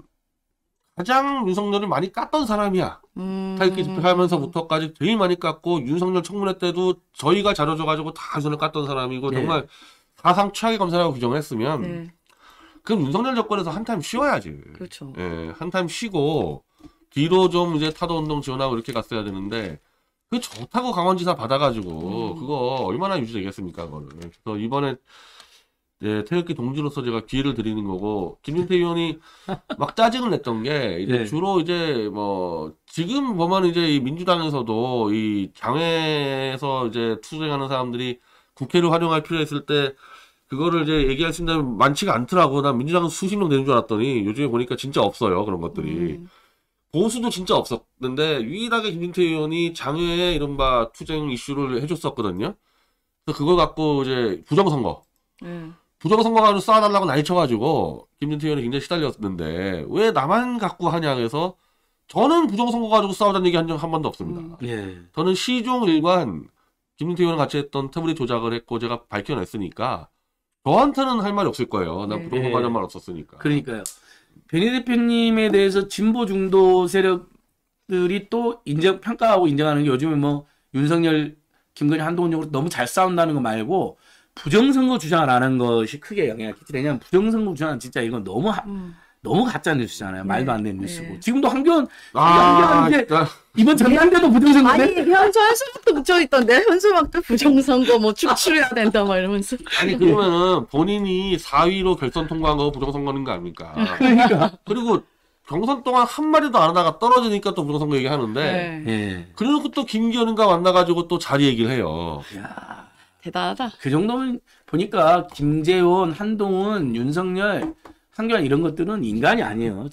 Speaker 3: 가장 윤석열을 많이 깠던 사람이야.
Speaker 2: 음.
Speaker 3: 태극기 집회하면서부터까지 제일 많이 깠고 윤석열 청문회 때도 저희가 자료 줘가지고 다 손을 깠던 사람이고
Speaker 1: 네.
Speaker 3: 정말 사상 최악의 검사라고 규정을 했으면
Speaker 2: 네.
Speaker 3: 그럼 윤석열 정권에서 한타임 쉬어야지.
Speaker 2: 그렇죠.
Speaker 3: 예, 한타임 쉬고 뒤로 좀 이제 타도 운동 지원하고 이렇게 갔어야 되는데 그 좋다고 강원지사 받아가지고
Speaker 2: 음.
Speaker 3: 그거 얼마나 유지되겠습니까, 그거를. 그래서 이번에 예, 태극기 동지로서 제가 기회를 드리는 거고 김진태 의원이 막 짜증을 냈던 게 이제
Speaker 1: 네.
Speaker 3: 주로 이제 뭐 지금 보면 이제 이 민주당에서도 이 장외에서 이제 투쟁하는 사람들이 국회를 활용할 필요 있을 때 그거를 이제 얘기할 수 있는 많지가 않더라고. 난 민주당은 수십 명 되는 줄 알았더니 요즘에 보니까 진짜 없어요, 그런 것들이.
Speaker 2: 음.
Speaker 3: 보수도 진짜 없었는데 유일하게 김진태 의원이 장외에 이른바 투쟁 이슈를 해줬었거든요. 그래서 그걸 갖고 이제 부정선거
Speaker 2: 네.
Speaker 3: 부정선거가로 쌓아달라고 난리쳐가지고 김진태 의원이 굉장히 시달렸는데 왜 나만 갖고 하냐 해서 저는 부정선거 가지고 싸우자는 얘기 한 적 한 번도 없습니다.
Speaker 2: 음.
Speaker 1: 예.
Speaker 3: 저는 시종 일관 김진태 의원과 같이 했던 태블릿 조작을 했고 제가 밝혀냈으니까 저한테는 할 말이 없을 거예요. 난
Speaker 2: 네.
Speaker 3: 부정선거 관련 말 없었으니까.
Speaker 1: 그러니까요. 변희 대표님에 대해서 진보 중도 세력들이 또 인정 평가하고 인정하는 게 요즘에 뭐 윤석열, 김건희, 한동훈 쪽으로 너무 잘 싸운다는 거 말고 부정선거 주장을 안 한 것이 크게 영향을 끼치다. 왜냐면 부정선거 주장은 진짜 이건 너무 하-
Speaker 2: 음.
Speaker 1: 너무 가짜 뉴스잖아요. 말도 안 되는
Speaker 2: 네.
Speaker 1: 뉴스고. 지금도 한교원
Speaker 3: 아,
Speaker 1: 이제
Speaker 3: 진짜.
Speaker 1: 이번 전당대도 부정선거인데
Speaker 2: 아니 현수 현수막도 붙여있던데 현수막도 부정선거 뭐 축출해야 된다 막 이러면서
Speaker 3: 아니 그러면은 본인이 사 위로 결선 통과한 거 부정선거인 거 아닙니까?
Speaker 1: 그러니까.
Speaker 3: 그리고 경선 동안 한 마디도 안 하다가 떨어지니까 또 부정선거 얘기하는데
Speaker 2: 네.
Speaker 1: 예.
Speaker 3: 그래놓고 또 김기현인가 만나가지고 또 자리 얘기를 해요.
Speaker 1: 야,
Speaker 2: 대단하다.
Speaker 1: 그 정도면 보니까 김재원, 한동훈, 윤석열, 한교안 이런 것들은 인간이 아니에요.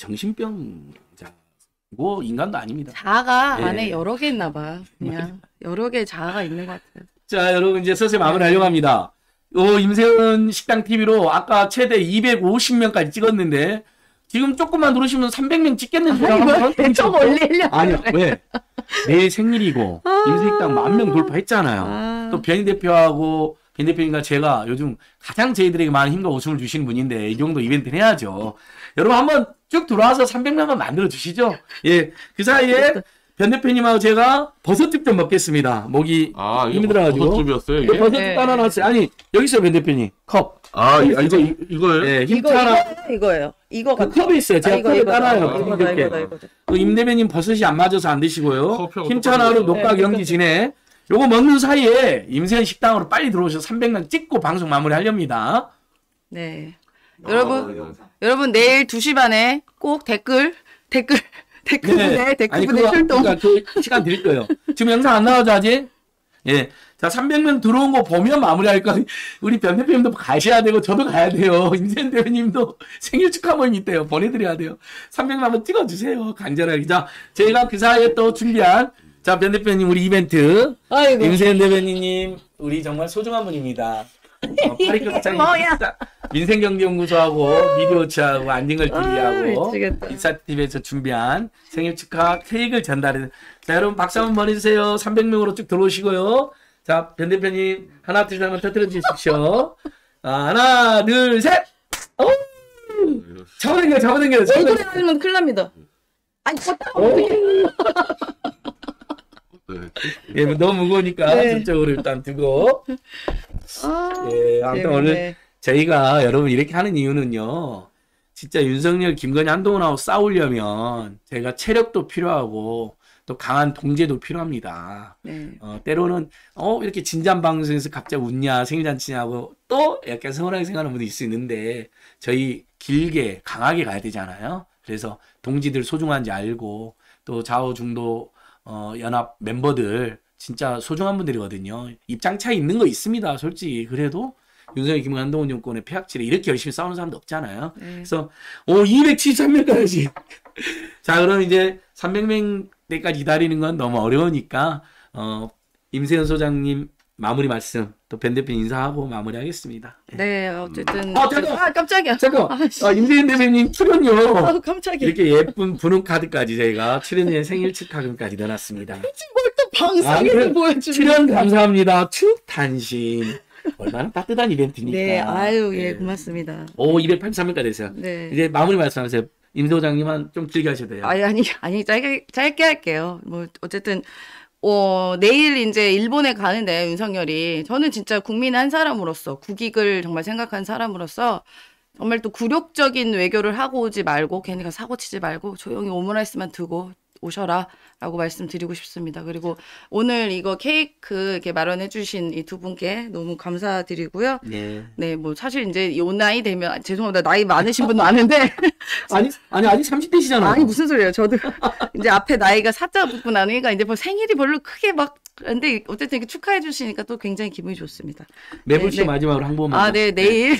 Speaker 1: 정신병자고 인간도 아닙니다.
Speaker 2: 자아가
Speaker 1: 네.
Speaker 2: 안에 여러 개 있나 봐. 그냥 여러 개의 자아가 있는 것 같아요.
Speaker 1: 자, 여러분 이제 서서히 마무리하려고 합니다. 요 임세은 식당 티비로 아까 최대 이백오십 명까지 찍었는데 지금 조금만 누르시면 삼백 명 찍겠는데
Speaker 2: 좀 올리려고.
Speaker 1: 아니요, 왜? 내일 생일이고 임세식당 만 명 돌파했잖아요.
Speaker 2: 아.
Speaker 1: 또 변희 대표하고 현 대표님과 제가 요즘 가장 저희들에게 많은 힘과 웃음을 주시는 분인데 이 정도 이벤트는 해야죠. 여러분 한번 쭉 들어와서 삼백 명만 만들어 주시죠. 예, 그 사이에 변 대표님하고 제가 버섯즙 좀 먹겠습니다. 목이
Speaker 3: 아,
Speaker 1: 힘이
Speaker 3: 이거
Speaker 1: 들어가지고.
Speaker 3: 버섯즙이었어요,
Speaker 1: 예,
Speaker 3: 이게?
Speaker 1: 버섯즙
Speaker 2: 네.
Speaker 1: 따라놨어요. 아니 여기 있어요, 변 대표님. 컵.
Speaker 3: 아, 이- 아, 이거, 이- 이거예요?
Speaker 1: 예, 힘
Speaker 2: 이거
Speaker 1: 따라.
Speaker 2: 이거 이거예요. 이거
Speaker 1: 그
Speaker 2: 같아.
Speaker 1: 컵이 있어요. 제가
Speaker 2: 아, 이거,
Speaker 1: 컵에
Speaker 2: 이거다.
Speaker 1: 따라요.
Speaker 3: 아,
Speaker 1: 컵
Speaker 2: 이거다,
Speaker 1: 이렇게.
Speaker 2: 이거다, 이거다.
Speaker 1: 그 임 대표님 버섯이 안 맞아서 안 드시고요.
Speaker 3: 커피하고
Speaker 1: 힘찬하루
Speaker 3: 똑같아요.
Speaker 1: 녹각
Speaker 2: 네,
Speaker 1: 연기 진해. 요거 먹는 사이에 임세현 식당으로 빨리 들어오셔서 삼백 명 찍고 방송 마무리하렵니다.
Speaker 2: 네.
Speaker 3: 아,
Speaker 2: 여러분
Speaker 3: 이거.
Speaker 2: 여러분 내일 두 시 반에 꼭 댓글 댓글 댓글분에
Speaker 1: 아니
Speaker 2: 댓글분에
Speaker 1: 그거
Speaker 2: 출동.
Speaker 1: 그러니까 그 시간 드릴 거예요. 지금 영상 안 나오죠 아직? 예. 자 삼백 명 들어온 거 보면 마무리할 거. 우리 변 대표님도 가셔야 되고 저도 가야 돼요. 임세현 대표님도 생일 축하 모임 있대요. 보내드려야 돼요. 삼백 명 한번 찍어주세요. 간절하게. 자 저희가 그 사이에 또 준비한 자 변 대표님 우리 이벤트.
Speaker 2: 아이고.
Speaker 1: 임세현 대표님 우리 정말 소중한 분입니다. 어, 파리극장
Speaker 2: 뭐야?
Speaker 1: 민생경제연구소하고 미디어치하고 안진걸티비하고
Speaker 2: 아, 미치겠다.
Speaker 1: 인사티비에서 준비한 생일 축하 케이크를 전달해. 자 여러분 박수 한번 보내주세요. 삼백 명으로 쭉 들어오시고요. 자 변 대표님 하나 둘 셋 한번 터뜨려 주십시오. 아, 하나 둘 셋. 오! 잡아당겨 잡아당겨
Speaker 2: 얼굴에
Speaker 1: 잡아당겨.
Speaker 2: 하면 큰일 납니다. 아니 걷다
Speaker 1: 오!
Speaker 3: 네.
Speaker 1: 예, 너무 무거우니까
Speaker 2: 네.
Speaker 1: 저쪽으로 일단 두고.
Speaker 2: 아,
Speaker 1: 예, 아무튼
Speaker 2: 재밌네.
Speaker 1: 오늘 저희가 여러분 이렇게 하는 이유는요. 진짜 윤석열, 김건희, 한동훈하고 싸우려면 저희가 체력도 필요하고 또 강한 동제도 필요합니다.
Speaker 2: 네.
Speaker 1: 어, 때로는 어 이렇게 진지한 방송에서 갑자기 웃냐 생일잔치냐고 또 약간 서운하게 생각하는 분도 있을 수 있는데 저희 길게 강하게 가야 되잖아요. 그래서 동지들 소중한지 알고 또 좌우중도 어, 연합 멤버들 진짜 소중한 분들이거든요. 입장 차이 있는 거 있습니다. 솔직히 그래도 윤석열, 김건희, 한동훈 정권의 폐악질에 이렇게 열심히 싸우는 사람도 없잖아요.
Speaker 2: 네.
Speaker 1: 그래서 오 이백칠십삼 명까지 자 그럼 이제 삼백 명대까지 기다리는 건 너무 어려우니까 어, 임세현 소장님 마무리 말씀 또 변 대표님 인사하고 마무리하겠습니다.
Speaker 2: 네, 어쨌든
Speaker 1: 아, 잠깐!
Speaker 2: 아 깜짝이야.
Speaker 1: 잠깐
Speaker 2: 아, 씨.
Speaker 1: 아, 임세현 대표님 출연료
Speaker 2: 아, 깜짝이야.
Speaker 1: 이렇게 예쁜 분홍 카드까지 저희가 출연료의 생일 축하금까지 넣어놨습니다.
Speaker 2: 뭘또 방송에서
Speaker 1: 아,
Speaker 2: 보여주는.
Speaker 1: 출연 감사합니다. 축탄신 얼마나 따뜻한 이벤트입니까?
Speaker 2: 네, 아유 예 고맙습니다.
Speaker 1: 오 이백팔십삼 명까지 됐어요.
Speaker 2: 네.
Speaker 1: 이제 마무리 말씀하세요. 임 소장님은 좀 길게 하셔도 돼요.
Speaker 2: 아니 아니 아니 짧게 짧게 할게요. 뭐 어쨌든 어 내일 이제 일본에 가는데 윤석열이 저는 진짜 국민 한 사람으로서 국익을 정말 생각한 사람으로서 정말 또 굴욕적인 외교를 하고 오지 말고 괜히 가 사고 치지 말고 조용히 오므라이스만 두고 오셔라라고 말씀드리고 싶습니다. 그리고 오늘 이거 케이크 이렇게 마련해 주신 이 두 분께 너무 감사드리고요.
Speaker 1: 네.
Speaker 2: 네, 뭐 사실 이제 요 나이 되면 죄송합니다. 나이 많으신 분도 아는데
Speaker 1: 아니 아니 아직 삼십 대시잖아요.
Speaker 2: 아니 무슨 소리예요? 저도 이제 앞에 나이가 사자 붙고 나니까 이제 뭐 생일이 별로 크게 막 근데 어쨌든 이렇게 축하해 주시니까 또 굉장히 기분이 좋습니다.
Speaker 1: 매불쇼
Speaker 2: 네, 네.
Speaker 1: 마지막으로 한 번만.
Speaker 2: 아,
Speaker 1: 더.
Speaker 2: 네, 내일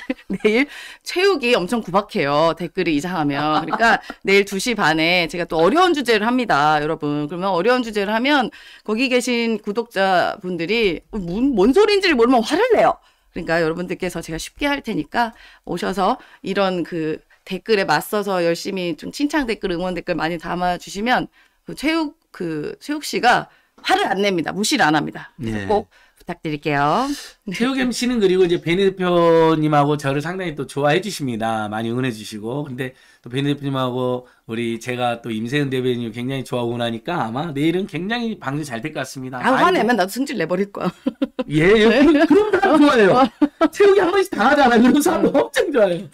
Speaker 2: 내일 체육이 엄청 구박해요. 댓글이 이상하면. 그러니까 내일 두 시 반에 제가 또 어려운 주제를 합니다. 여러분. 그러면 어려운 주제를 하면 거기 계신 구독자분들이 뭔, 뭔 소리인지를 모르면 화를 내요. 그러니까 여러분들께서 제가 쉽게 할 테니까 오셔서 이런 그 댓글에 맞서서 열심히 좀 칭찬 댓글, 응원 댓글 많이 담아주시면 그 체육, 그 체육 씨가 화를 안 냅니다. 무시를 안 합니다. 그래서
Speaker 1: 네.
Speaker 2: 꼭 부탁드릴게요.
Speaker 1: 체육 엠씨는 그리고 이제 베니 대표님하고 저를 상당히 또 좋아해 주십니다. 많이 응원해 주시고. 근데 또 베니 대표님하고 우리 제가 또 임세은 대표님 굉장히 좋아하고 나니까 아마 내일은 굉장히 방송 잘 될 것 같습니다.
Speaker 2: 아, 화내면 나도 승질 내버릴 거야.
Speaker 1: 예, 예. 그런, 그런 사람 좋아해요. 체육이 한 번씩 당하잖아요. 그런 사람 엄청 좋아해요.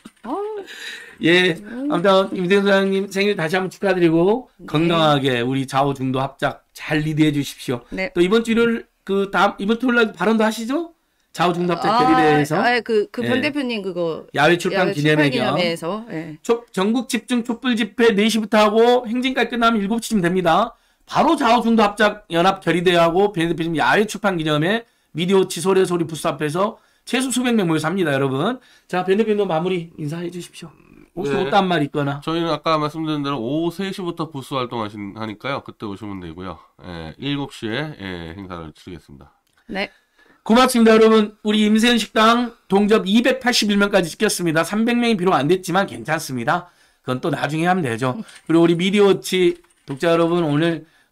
Speaker 1: 예. 아무튼 임세은 소장님 생일 다시 한번 축하드리고 건강하게 우리 좌우 중도 합작 잘 리드해 주십시오.
Speaker 2: 네.
Speaker 1: 또 이번 주 일요일 그 다음 이번 토요일 날 발언도 하시죠? 좌우 중도 합작 결의대회에서
Speaker 2: 아, 그, 그 변
Speaker 1: 예.
Speaker 2: 대표님 그거.
Speaker 1: 야외 출판
Speaker 2: 야외
Speaker 1: 기념회 겸
Speaker 2: 기념회에서. 예.
Speaker 1: 초- 전국 집중 촛불 집회 네 시부터 하고 행진까지 끝나면 일곱 시쯤 됩니다. 바로 좌우 중도 합작 연합 결의대회하고 변 대표님 야외 출판 기념회 미디어치 소리 소리 부스 앞에서 최소 수백 명 모여서 합니다, 여러분. 자, 변 대표님도 마무리 인사해 주십시오. 혹시
Speaker 3: 네.
Speaker 1: 못한 말 있거나.
Speaker 3: 저희는 아까 말씀드린 대로 오후 세 시부터 부스 활동하신 하니까요. 그때 오시면 되고요. 예, 일곱 시에 예, 행사를 치르겠습니다.
Speaker 2: 네.
Speaker 1: 고맙습니다, 여러분. 우리 임세은 식당 동접 이백팔십일 명까지 찍혔습니다. 삼백 명이 비록 안 됐지만 괜찮습니다. 그건 또 나중에 하면 되죠. 그리고 우리 미디어치 독자 여러분, 오늘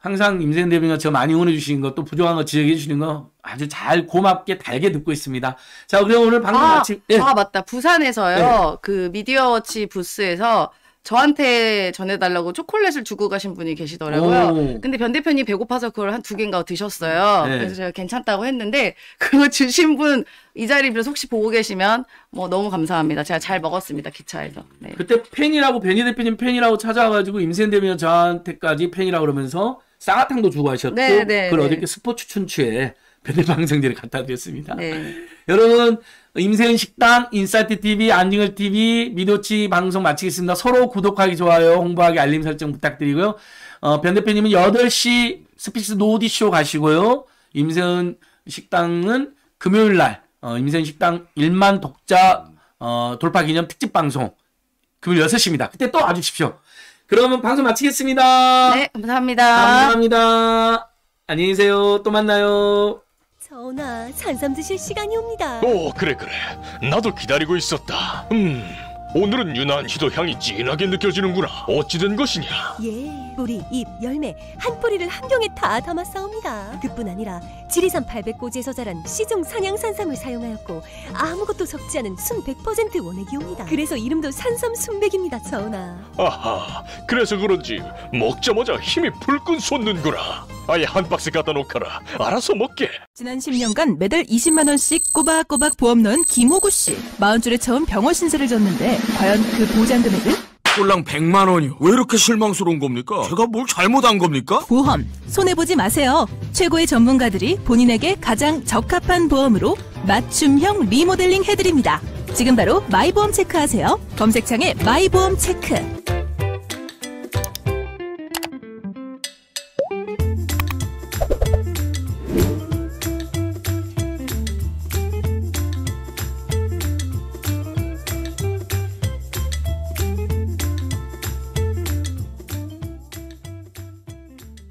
Speaker 1: 항상 임세현 대변인과 저 많이 응원해 주시는 거, 또 부족한 거 지적해 주시는 거 아주 잘 고맙게 달게 듣고 있습니다. 자, 그럼 오늘 방송
Speaker 2: 아,
Speaker 1: 마치 예.
Speaker 2: 아 맞다. 부산에서요. 그 미디어워치 부스에서 저한테 전해달라고 초콜릿을 주고 가신 분이 계시더라고요.
Speaker 1: 오.
Speaker 2: 근데 변 대표님 배고파서 그걸 한 두 개인가 드셨어요.
Speaker 1: 네.
Speaker 2: 그래서 제가 괜찮다고 했는데 그거 주신 분 이 자리 빌어서 혹시 보고 계시면 뭐 너무 감사합니다. 제가 잘 먹었습니다. 기차에서. 네.
Speaker 1: 그때 팬이라고 변희 대표님 팬이라고 찾아와가지고 임세현 대변인 저한테까지 팬이라고 그러면서 쌍화탕도 주고 하셨고
Speaker 2: 네, 네,
Speaker 1: 그걸
Speaker 2: 네.
Speaker 1: 어저께 스포츠 춘추에 변희 방송제를 갖다 드렸습니다.
Speaker 2: 네.
Speaker 1: 여러분 임세현 식당, 인사이트 티비, 안징을 티비, 미도치 방송 마치겠습니다. 서로 구독하기, 좋아요, 홍보하기, 알림 설정 부탁드리고요. 어, 변 대표님은 여덟 시 스피스 노디쇼 가시고요. 임세현 식당은 금요일 날 어, 임세현 식당 일만 독자 어, 돌파 기념 특집 방송 금요일 여섯 시입니다. 그때 또 와주십시오. 그러면 방송 마치겠습니다.
Speaker 2: 네, 감사합니다.
Speaker 1: 감사합니다. 안녕히 계세요. 또 만나요.
Speaker 4: 전하, 산삼 드실 시간이 옵니다.
Speaker 5: 오, 그래 그래. 나도 기다리고 있었다. 음, 오늘은 유난히도 향이 진하게 느껴지는구나. 어찌 된 것이냐?
Speaker 4: 예, 뿌리, 잎, 열매 한 뿌리를 한 병에 다 담았사옵니다. 그뿐 아니라 지리산 팔백고지에서 자란 시중 산양산삼을 사용하였고 아무것도 섞지 않은 순 백 퍼센트 원액이옵니다. 그래서 이름도 산삼 순백입니다, 전하.
Speaker 5: 아하, 그래서 그런지 먹자마자 힘이 불끈 솟는구나. 아예 한 박스 갖다 놓거라. 알아서 먹게.
Speaker 6: 지난 십 년간 매달 이십만 원씩 꼬박꼬박 보험 넣은 김호구 씨. 마흔 줄에 처음 병원 신세를 졌는데 과연 그 보장 금액은?
Speaker 7: 꼴랑 백만 원이요. 왜 이렇게 실망스러운 겁니까? 제가 뭘 잘못한 겁니까?
Speaker 6: 보험 손해보지 마세요. 최고의 전문가들이 본인에게 가장 적합한 보험으로 맞춤형 리모델링 해드립니다. 지금 바로 마이보험 체크하세요. 검색창에 마이보험 체크.